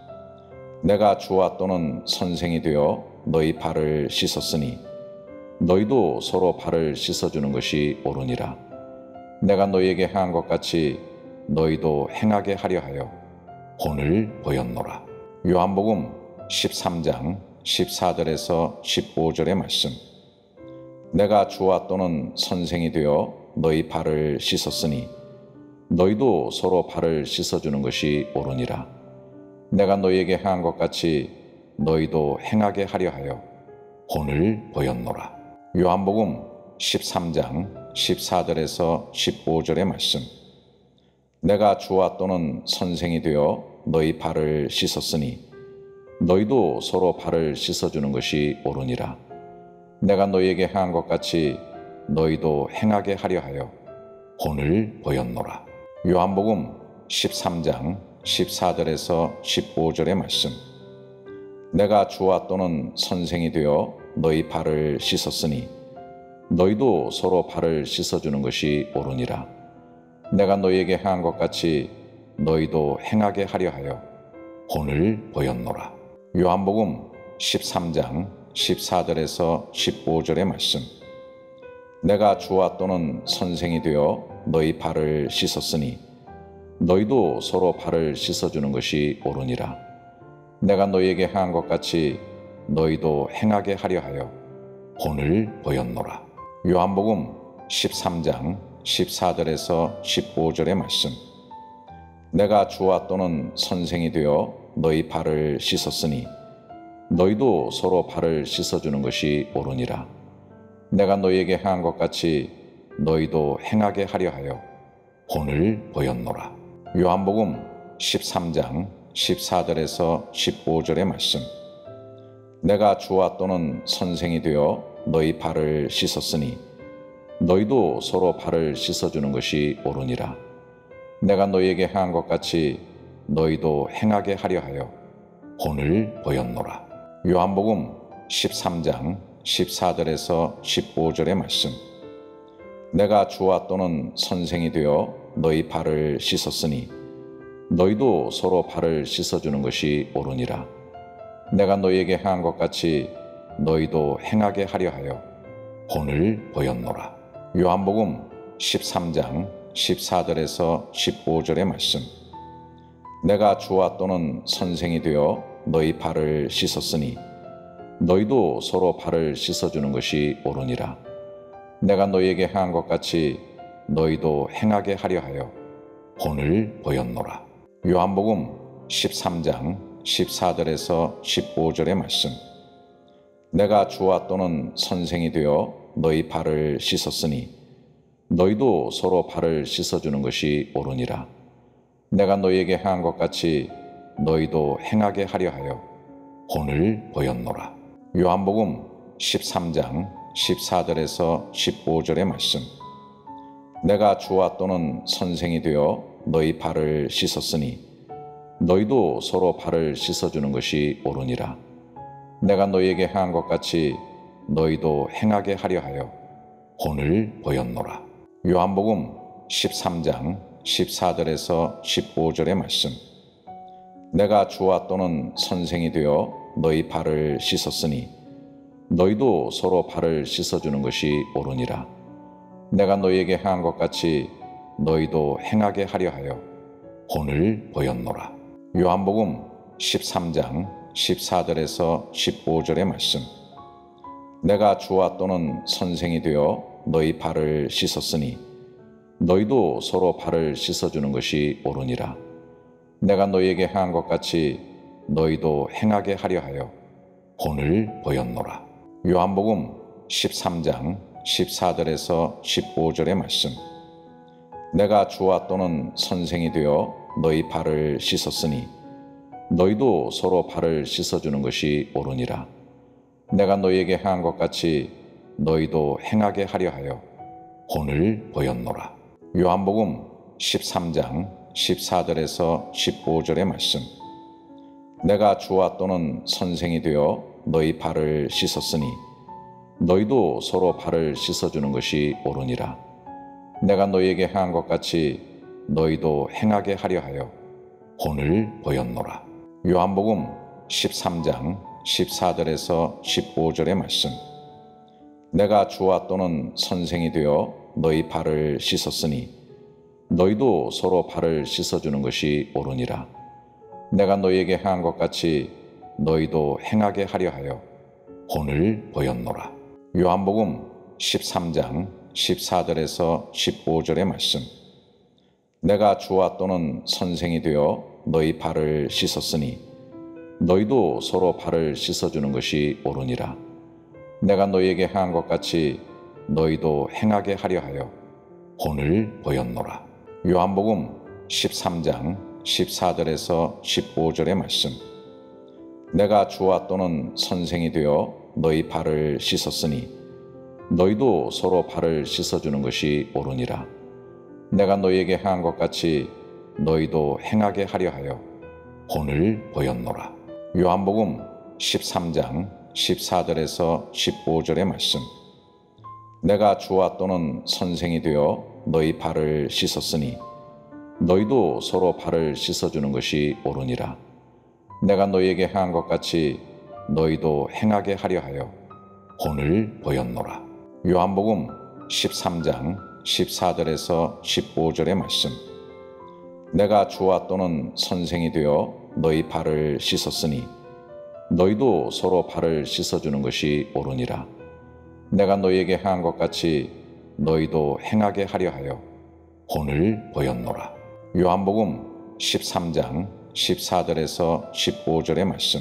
내가 주와 또는 선생이 되어 너희 발을 씻었으니 너희도 서로 발을 씻어주는 것이 옳으니라. 내가 너희에게 행한 것 같이 너희도 행하게 하려 하여 본을 보였노라. 요한복음 십삼 장 십사 절에서 십오 절의 말씀. 내가 주와 또는 선생이 되어 너희 발을 씻었으니 너희도 서로 발을 씻어주는 것이 옳으니라. 내가 너희에게 행한 것 같이 너희도 행하게 하려 하여 본을 보였노라. 요한복음 십삼 장 십사 절에서 십오 절의 말씀. 내가 주와 또는 선생이 되어 너희 발을 씻었으니 너희도 서로 발을 씻어주는 것이 옳으니라. 내가 너희에게 행한 것 같이 너희도 행하게 하려 하여 본을 보였노라. 요한복음 십삼 장 십사 절에서 십오 절의 말씀. 내가 주와 또는 선생이 되어 너희 발을 씻었으니 너희도 서로 발을 씻어주는 것이 옳으니라. 내가 너희에게 행한 것 같이 너희도 행하게 하려 하여 본을 보였노라. 요한복음 십삼 장 십사 절에서 십오 절의 말씀. 내가 주와 또는 선생이 되어 너희 발을 씻었으니 너희도 서로 발을 씻어주는 것이 옳으니라. 내가 너희에게 행한 것 같이 너희도 행하게 하려 하여 본을 보였노라. 요한복음 십삼 장 십사 절에서 십오 절의 말씀. 내가 주와 또는 선생이 되어 너희 발을 씻었으니 너희도 서로 발을 씻어주는 것이 옳으니라. 내가 너희에게 행한 것 같이 너희도 행하게 하려 하여 본을 보였노라. 요한복음 십삼 장 십사 절에서 십오 절의 말씀. 내가 주와 또는 선생이 되어 너희 발을 씻었으니 너희도 서로 발을 씻어주는 것이 옳으니라. 내가 너희에게 행한 것 같이 너희도 행하게 하려 하여 본을 보였노라. 요한복음 십삼 장 십사 절에서 십오 절의 말씀. 내가 주와 또는 선생이 되어 너희 발을 씻었으니 너희도 서로 발을 씻어주는 것이 옳으니라. 내가 너희에게 행한 것 같이 너희도 행하게 하려 하여 본을 보였노라. 요한복음 십삼 장 십사 절에서 십오 절의 말씀. 내가 주와 또는 선생이 되어 너희 발을 씻었으니 너희도 서로 발을 씻어주는 것이 옳으니라. 내가 너희에게 행한 것 같이 너희도 행하게 하려 하여 본을 보였노라. 요한복음 십삼 장 십사 절에서 십오 절의 말씀. 내가 주와 또는 선생이 되어 너희 발을 씻었으니 너희도 서로 발을 씻어주는 것이 옳으니라. 내가 너희에게 행한 것 같이 너희도 행하게 하려 하여 본을 보였노라. 요한복음 십삼 장 십사 절에서 십오 절의 말씀. 내가 주와 또는 선생이 되어 너희 발을 씻었으니 너희도 서로 발을 씻어주는 것이 옳으니라. 내가 너희에게 행한 것 같이 너희도 행하게 하려 하여 본을 보였노라. 요한복음 십삼 장 십사 절에서 십오 절의 말씀. 내가 주와 또는 선생이 되어 너희 발을 씻었으니 너희도 서로 발을 씻어주는 것이 옳으니라. 내가 너희에게 행한 것 같이 너희도 행하게 하려 하여 본을 보였노라. 요한복음 십삼 장 십사 절에서 십오 절의 말씀. 내가 주와 또는 선생이 되어 너희 발을 씻었으니 너희도 서로 발을 씻어주는 것이 옳으니라. 내가 너희에게 행한 것 같이 너희도 행하게 하려 하여 본을 보였노라. 요한복음 십삼 장 십사 절에서 십오 절의 말씀. 내가 주와 또는 선생이 되어 너희 발을 씻었으니 너희도 서로 발을 씻어주는 것이 옳으니라. 내가 너희에게 행한 것 같이 너희도 행하게 하려 하여 본을 보였노라. 요한복음 십삼 장 십사 절에서 십오 절의 말씀. 내가 주와 또는 선생이 되어 너희 발을 씻었으니 너희도 서로 발을 씻어주는 것이 옳으니라. 내가 너희에게 행한 것 같이 너희도 행하게 하려 하여 본을 보였노라. 요한복음 십삼 장 십사 절에서 십오 절의 말씀. 내가 주와 또는 선생이 되어 너희 발을 씻었으니 너희도 서로 발을 씻어주는 것이 옳으니라. 내가 너희에게 행한 것 같이 너희도 행하게 하려 하여 본을 보였노라. 요한복음 십삼 장 십사 절에서 십오 절의 말씀. 내가 주와 또는 선생이 되어 너희 발을 씻었으니 너희도 서로 발을 씻어주는 것이 옳으니라. 내가 너희에게 행한 것 같이 너희도 행하게 하려 하여 본을 보였노라. 요한복음 십삼 장 십사 절에서 십오 절의 말씀. 내가 주와 또는 선생이 되어 너희 발을 씻었으니 너희도 서로 발을 씻어주는 것이 옳으니라. 내가 너희에게 행한 것 같이 너희도 행하게 하려 하여 본을 보였노라. 요한복음 십삼 장 십사 절에서 십오 절의 말씀. 내가 주와 또는 선생이 되어 너희 발을 씻었으니 너희도 서로 발을 씻어주는 것이 옳으니라. 내가 너희에게 행한 것 같이 너희도 행하게 하려 하여 본을 보였노라. 요한복음 십삼 장 십사 절에서 십오 절의 말씀. 내가 주와 또는 선생이 되어 너희 발을 씻었으니 너희도 서로 발을 씻어주는 것이 옳으니라. 내가 너희에게 행한 것 같이 너희도 행하게 하려 하여 본을 보였노라. 요한복음 십삼 장 십사 절에서 십오 절의 말씀.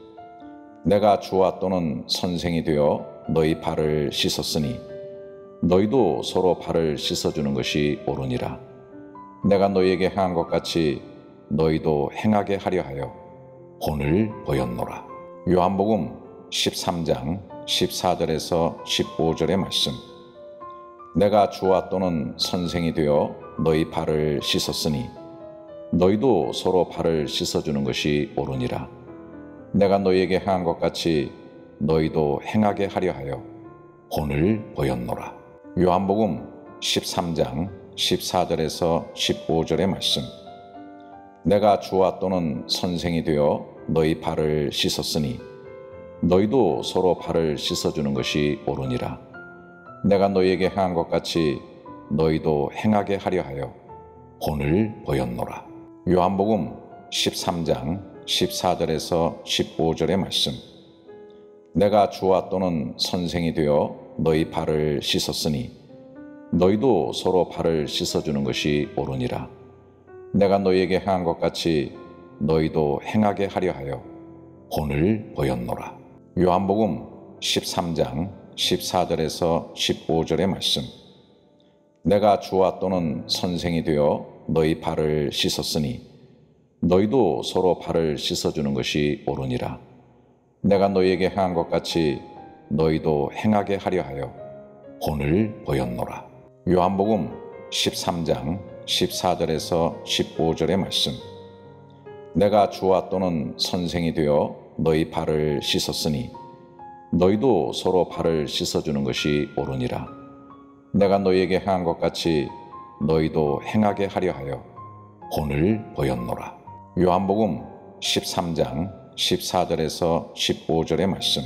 내가 주와 또는 선생이 되어 너희 발을 씻었으니 너희도 서로 발을 씻어주는 것이 옳으니라. 내가 너희에게 행한 것 같이 너희도 행하게 하려 하여 본을 보였노라. 요한복음 십삼 장 십사 절에서 십오 절의 말씀. 내가 주와 또는 선생이 되어 너희 발을 씻었으니 너희도 서로 발을 씻어주는 것이 옳으니라. 내가 너희에게 행한 것 같이 너희도 행하게 하려 하여 본을 보였노라. 요한복음 십삼 장 십사 절에서 십오 절의 말씀. 내가 주와 또는 선생이 되어 너희 발을 씻었으니 너희도 서로 발을 씻어주는 것이 옳으니라. 내가 너희에게 행한 것 같이 너희도 행하게 하려 하여 본을 보였노라. 요한복음 십삼 장 십사 절에서 십오 절의 말씀. 내가 주와 또는 선생이 되어 너희 발을 씻었으니 너희도 서로 발을 씻어주는 것이 옳으니라. 내가 너희에게 행한 것 같이 너희도 행하게 하려 하여 본을 보였노라. 요한복음 십삼 장 십사 절에서 십오 절의 말씀. 내가 주와 또는 선생이 되어 너희 발을 씻었으니 너희도 서로 발을 씻어주는 것이 옳으니라. 내가 너희에게 행한 것 같이 너희도 행하게 하려 하여 본을 보였노라. 요한복음 십삼 장 십사 절에서 십오 절의 말씀. 내가 주와 또는 선생이 되어 너희 발을 씻었으니 너희도 서로 발을 씻어주는 것이 옳으니라. 내가 너희에게 행한 것 같이 너희도 행하게 하려 하여 본을 보였노라. 요한복음 십삼 장 십사 절에서 십오 절의 말씀.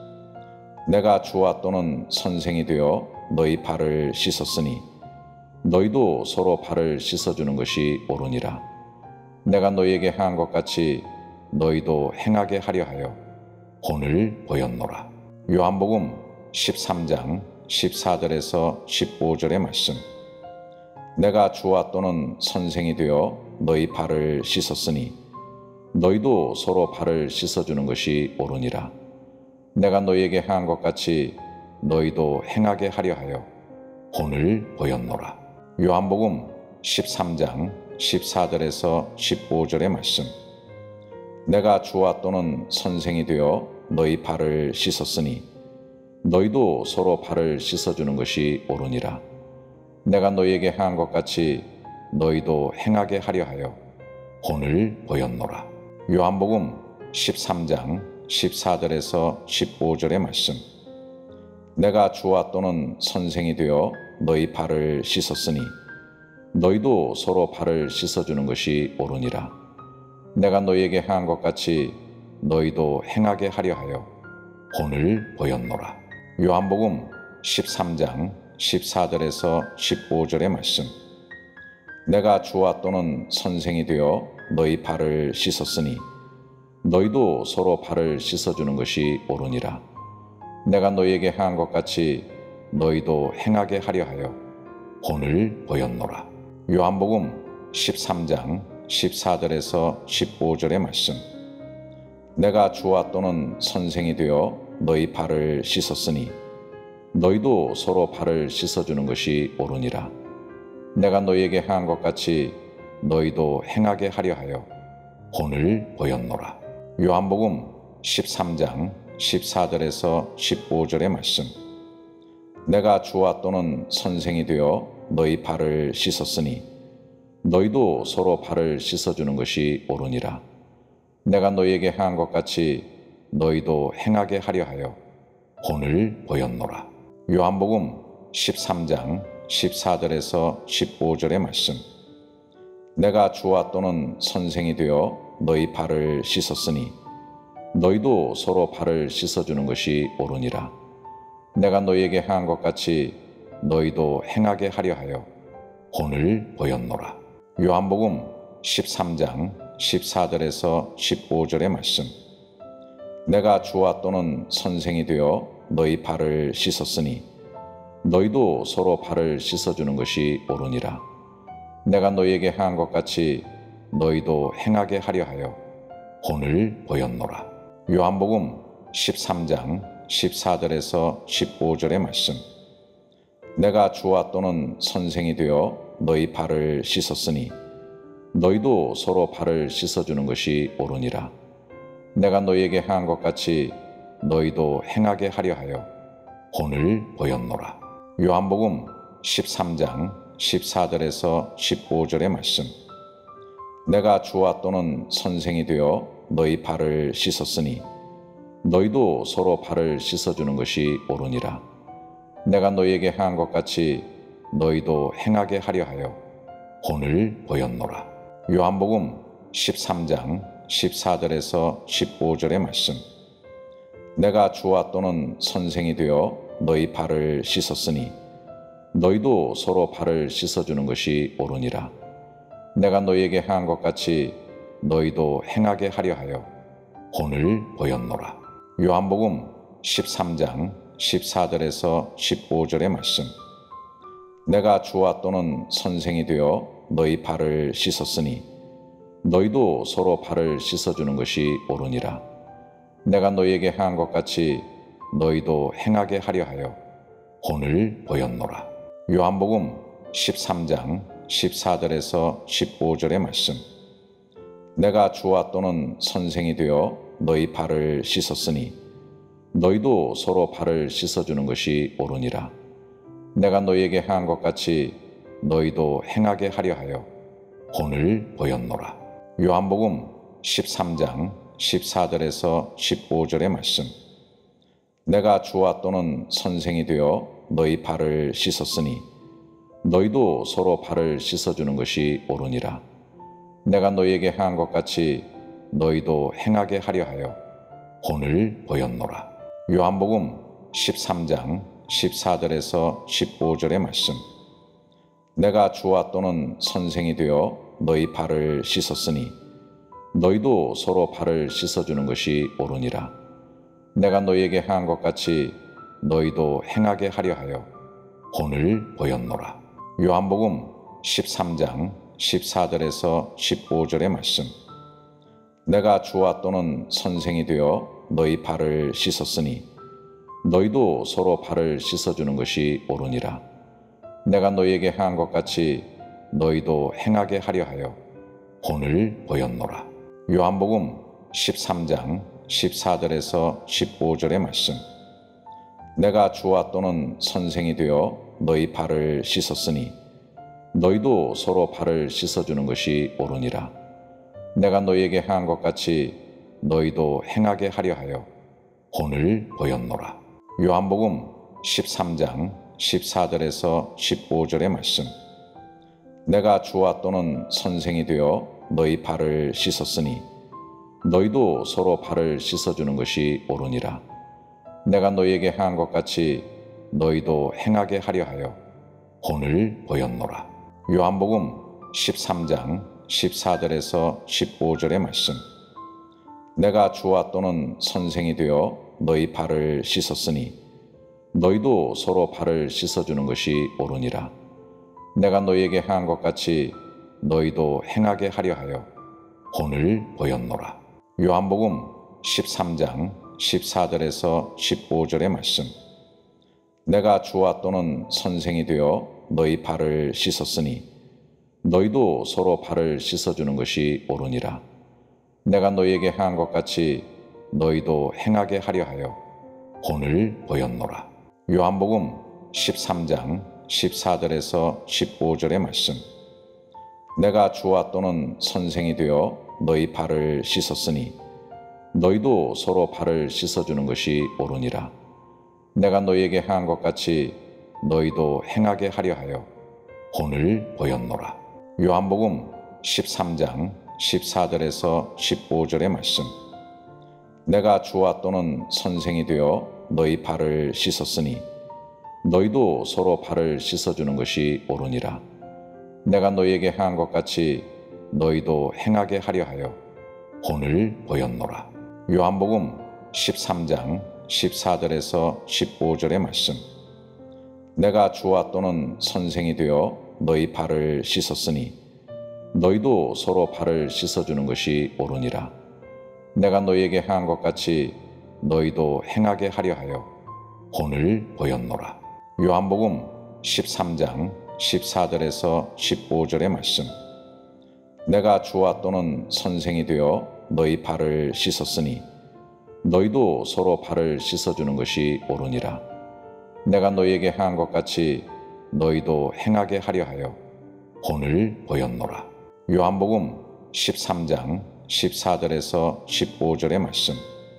내가 주와 또는 선생이 되어 너희 발을 씻었으니 너희도 서로 발을 씻어주는 것이 옳으니라. 내가 너희에게 행한 것 같이 너희도 행하게 하려 하여 본을 보였노라. 요한복음 십삼 장 십사 절에서 십오 절의 말씀. 내가 주와 또는 선생이 되어 너희 발을 씻었으니 너희도 서로 발을 씻어주는 것이 옳으니라. 내가 너희에게 행한 것 같이 너희도 행하게 하려 하여 본을 보였노라. 요한복음 십삼 장 십사 절에서 십오 절의 말씀. 내가 주와 또는 선생이 되어 너희 발을 씻었으니 너희도 서로 발을 씻어주는 것이 옳으니라. 내가 너희에게 행한 것 같이 너희도 행하게 하려 하여 본을 보였노라. 요한복음 십삼 장 십사 절에서 십오 절의 말씀. 내가 주와 또는 선생이 되어 너희 발을 씻었으니 너희도 서로 발을 씻어주는 것이 옳으니라. 내가 너희에게 행한 것 같이 너희도 행하게 하려 하여 본을 보였노라. 요한복음 십삼 장 십사 절에서 십오 절의 말씀. 내가 주와 또는 선생이 되어 너희 발을 씻었으니 너희도 서로 발을 씻어주는 것이 옳으니라. 내가 너희에게 행한 것 같이 너희도 행하게 하려 하여 본을 보였노라. 요한복음 십삼 장 십사 절에서 십오 절의 말씀. 내가 주와 또는 선생이 되어 너희 발을 씻었으니 너희도 서로 발을 씻어주는 것이 옳으니라. 내가 너희에게 행한 것 같이 너희도 행하게 하려 하여 본을 보였노라. 요한복음 십삼 장 십사 절에서 십오 절의 말씀. 내가 주와 또는 선생이 되어 너희 발을 씻었으니 너희도 서로 발을 씻어주는 것이 옳으니라. 내가 너희에게 행한 것 같이 너희도 행하게 하려 하여 본을 보였노라. 요한복음 십삼 장 십사 절에서 십오 절의 말씀. 내가 주와 또는 선생이 되어 너희 발을 씻었으니 너희도 서로 발을 씻어주는 것이 옳으니라. 내가 너희에게 행한 것 같이 너희도 행하게 하려 하여 본을 보였노라. 요한복음 십삼 장 십사 절에서 십오 절의 말씀. 내가 주와 또는 선생이 되어 너희 발을 씻었으니 너희도 서로 발을 씻어주는 것이 옳으니라. 내가 너희에게 행한 것 같이 너희도 행하게 하려 하여 본을 보였노라. 요한복음 십삼 장 십사 절에서 십오 절의 말씀. 내가 주와 또는 선생이 되어 너희 발을 씻었으니 너희도 서로 발을 씻어주는 것이 옳으니라. 내가 너희에게 행한 것 같이 너희도 행하게 하려 하여 본을 보였노라. 요한복음 십삼 장 십사 절에서 십오 절의 말씀. 내가 주와 또는 선생이 되어 너희 발을 씻었으니 너희도 서로 발을 씻어주는 것이 옳으니라. 내가 너희에게 행한 것 같이 너희도 행하게 하려 하여 본을 보였노라. 요한복음 십삼 장 십사 절에서 십오 절의 말씀. 내가 주와 또는 선생이 되어 너희 발을 씻었으니 너희도 서로 발을 씻어주는 것이 옳으니라. 내가 너희에게 행한 것 같이 너희도 행하게 하려 하여 본을 보였노라. 요한복음 십삼 장 십사 절에서 십오 절의 말씀. 내가 주와 또는 선생이 되어 너희 발을 씻었으니 너희도 서로 발을 씻어주는 것이 옳으니라. 내가 너희에게 행한 것 같이 너희도 행하게 하려 하여 본을 보였노라. 요한복음 십삼 장 십사 절에서 십오 절의 말씀. 내가 주와 또는 선생이 되어 너희 발을 씻었으니 너희도 서로 발을 씻어주는 것이 옳으니라. 내가 너희에게 행한 것 같이 너희도 행하게 하려 하여 본을 보였노라. 요한복음 십삼 장 십사 절에서 십오 절의 말씀. 내가 주와 또는 선생이 되어 너희 발을 씻었으니 너희도 서로 발을 씻어주는 것이 옳으니라. 내가 너희에게 행한 것 같이 너희도 행하게 하려 하여 본을 보였노라. 요한복음 십삼 장 십사 절에서 십오 절의 말씀. 내가 주와 또는 선생이 되어 너희 발을 씻었으니 너희도 서로 발을 씻어주는 것이 옳으니라. 내가 너희에게 행한 것 같이 너희도 행하게 하려 하여 본을 보였노라. 요한복음 십삼 장 십사 절에서 십오 절의 말씀. 내가 주와 또는 선생이 되어 너희 발을 씻었으니 너희도 서로 발을 씻어주는 것이 옳으니라. 내가 너희에게 행한 것 같이 너희도 행하게 하려 하여 본을 보였노라. 요한복음 십삼 장 십사 절에서 십오 절의 말씀. 내가 주와 또는 선생이 되어 너희 발을 씻었으니 너희도 서로 발을 씻어주는 것이 옳으니라. 내가 너희에게 행한 것 같이 너희도 행하게 하려 하여 본을 보였노라. 요한복음 십삼 장 십사 절에서 십오 절의 말씀. 내가 주와 또는 선생이 되어 너희 발을 씻었으니 너희도 서로 발을 씻어주는 것이 옳으니라. 내가 너희에게 행한 것 같이 너희도 행하게 하려 하여 본을 보였노라. 요한복음 십삼 장 십사 절에서 십오 절의 말씀. 내가 주와 또는 선생이 되어 너희 발을 씻었으니 너희도 서로 발을 씻어주는 것이 옳으니라. 내가 너희에게 행한 것 같이 너희도 행하게 하려 하여 본을 보였노라. 요한복음 십삼 장 십사 절에서 십오 절의 말씀. 내가 주와 또는 선생이 되어 너희 발을 씻었으니 너희도 서로 발을 씻어주는 것이 옳으니라. 내가 너희에게 행한 것 같이 너희도 행하게 하려 하여 본을 보였노라. 요한복음 십삼 장 십사 절에서 십오 절의 말씀. 내가 주와 또는 선생이 되어 너희 발을 씻었으니 너희도 서로 발을 씻어주는 것이 옳으니라. 내가 너희에게 행한 것 같이 너희도 행하게 하려 하여 본을 보였노라. 요한복음 십삼 장 십사 절에서 십오 절의 말씀. 내가 주와 또는 선생이 되어 너희 발을 씻었으니 너희도 서로 발을 씻어주는 것이 옳으니라. 내가 너희에게 행한 것 같이 너희도 행하게 하려 하여 본을 보였노라. 요한복음 십삼 장 십사 절에서 십오 절의 말씀. 내가 주와 또는 선생이 되어 너희 발을 씻었으니 너희도 서로 발을 씻어주는 것이 옳으니라. 내가 너희에게 행한 것 같이 너희도 행하게 하려 하여 본을 보였노라. 요한복음 십삼 장 십사 절에서 십오 절의 말씀. 내가 주와 또는 선생이 되어 너희 발을 씻었으니 너희도 서로 발을 씻어주는 것이 옳으니라. 내가 너희에게 행한 것 같이 너희도 행하게 하려 하여 본을 보였노라. 요한복음 십삼 장 십사 절에서 십오 절의 말씀.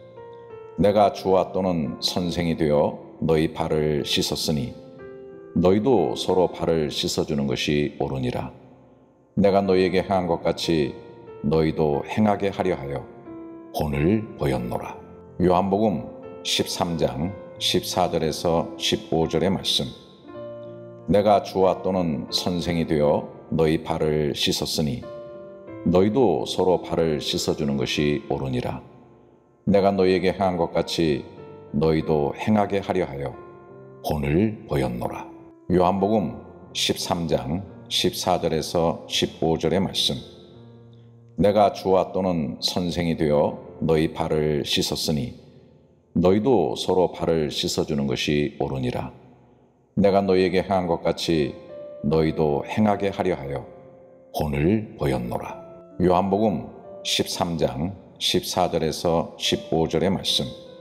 내가 주와 또는 선생이 되어 너희 발을 씻었으니 너희도 서로 발을 씻어주는 것이 옳으니라. 내가 너희에게 행한 것 같이 너희도 행하게 하려 하여 본을 보였노라. 요한복음 십삼 장 십사 절에서 십오 절의 말씀. 내가 주와 또는 선생이 되어 너희 발을 씻었으니 너희도 서로 발을 씻어주는 것이 옳으니라. 내가 너희에게 행한 것 같이 너희도 행하게 하려 하여 본을 보였노라. 요한복음 십삼 장 십사 절에서 십오 절의 말씀. 내가 주와 또는 선생이 되어 너희 발을 씻었으니 너희도 서로 발을 씻어주는 것이 옳으니라. 내가 너희에게 행한 것 같이 너희도 행하게 하려 하여 본을 보였노라. 요한복음 십삼 장 십사 절에서 십오 절의 말씀.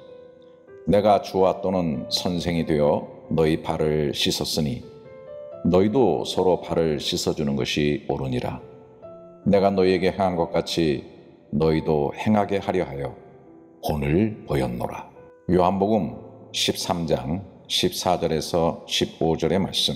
내가 주와 또는 선생이 되어 너희 발을 씻었으니 너희도 서로 발을 씻어주는 것이 옳으니라. 내가 너희에게 행한 것 같이 너희도 행하게 하려 하여 본을 보였노라. 요한복음 십삼 장 십사 절에서 십오 절의 말씀.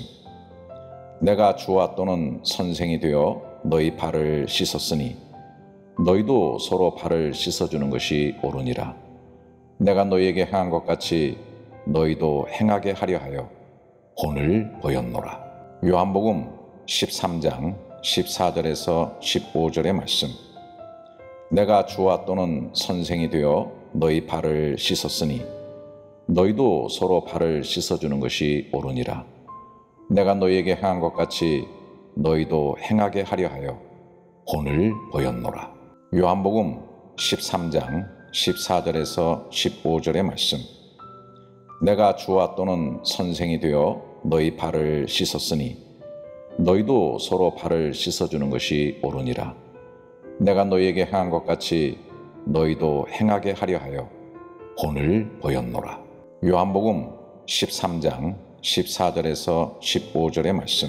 내가 주와 또는 선생이 되어 너희 발을 씻었으니 너희도 서로 발을 씻어주는 것이 옳으니라. 내가 너희에게 행한 것 같이 너희도 행하게 하려 하여 본을 보였노라. 요한복음 십삼 장 십사 절에서 십오 절의 말씀. 내가 주와 또는 선생이 되어 너희 발을 씻었으니 너희도 서로 발을 씻어주는 것이 옳으니라. 내가 너희에게 행한 것 같이 너희도 행하게 하려 하여 본을 보였노라. 요한복음 십삼 장 십사 절에서 십오 절의 말씀. 내가 주와 또는 선생이 되어 너희 발을 씻었으니 너희도 서로 발을 씻어주는 것이 옳으니라. 내가 너희에게 행한 것 같이 너희도 행하게 하려 하여 본을 보였노라. 요한복음 십삼 장 십사 절에서 십오 절의 말씀.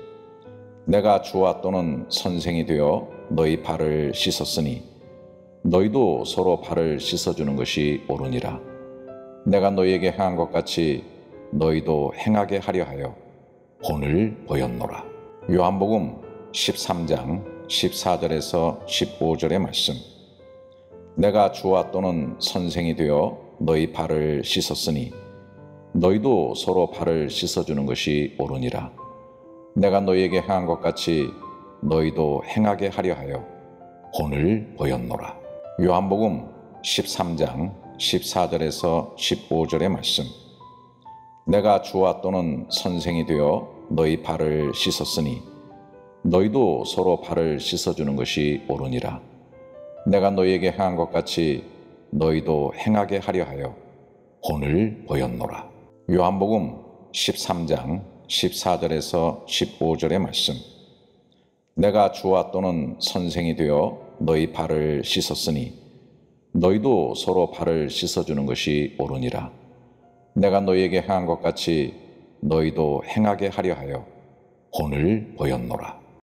내가 주와 또는 선생이 되어 너희 발을 씻었으니 너희도 서로 발을 씻어주는 것이 옳으니라. 내가 너희에게 행한 것 같이 너희도 행하게 하려 하여 본을 보였노라. 요한복음 십삼 장 십사 절에서 십오 절의 말씀. 내가 주와 또는 선생이 되어 너희 발을 씻었으니 너희도 서로 발을 씻어주는 것이 옳으니라. 내가 너희에게 행한 것 같이 너희도 행하게 하려 하여 본을 보였노라. 요한복음 십삼 장 십사 절에서 십오 절의 말씀. 내가 주와 또는 선생이 되어 너희 발을 씻었으니 너희도 서로 발을 씻어주는 것이 옳으니라. 내가 너희에게 행한 것 같이 너희도 행하게 하려 하여 본을 보였노라. 요한복음 십삼 장 십사 절에서 십오 절의 말씀. 내가 주와 또는 선생이 되어 너희 발을 씻었으니 너희도 서로 발을 씻어주는 것이 옳으니라. 내가 너희에게 행한 것 같이 너희도 행하게 하려 하여 본을 보였노라.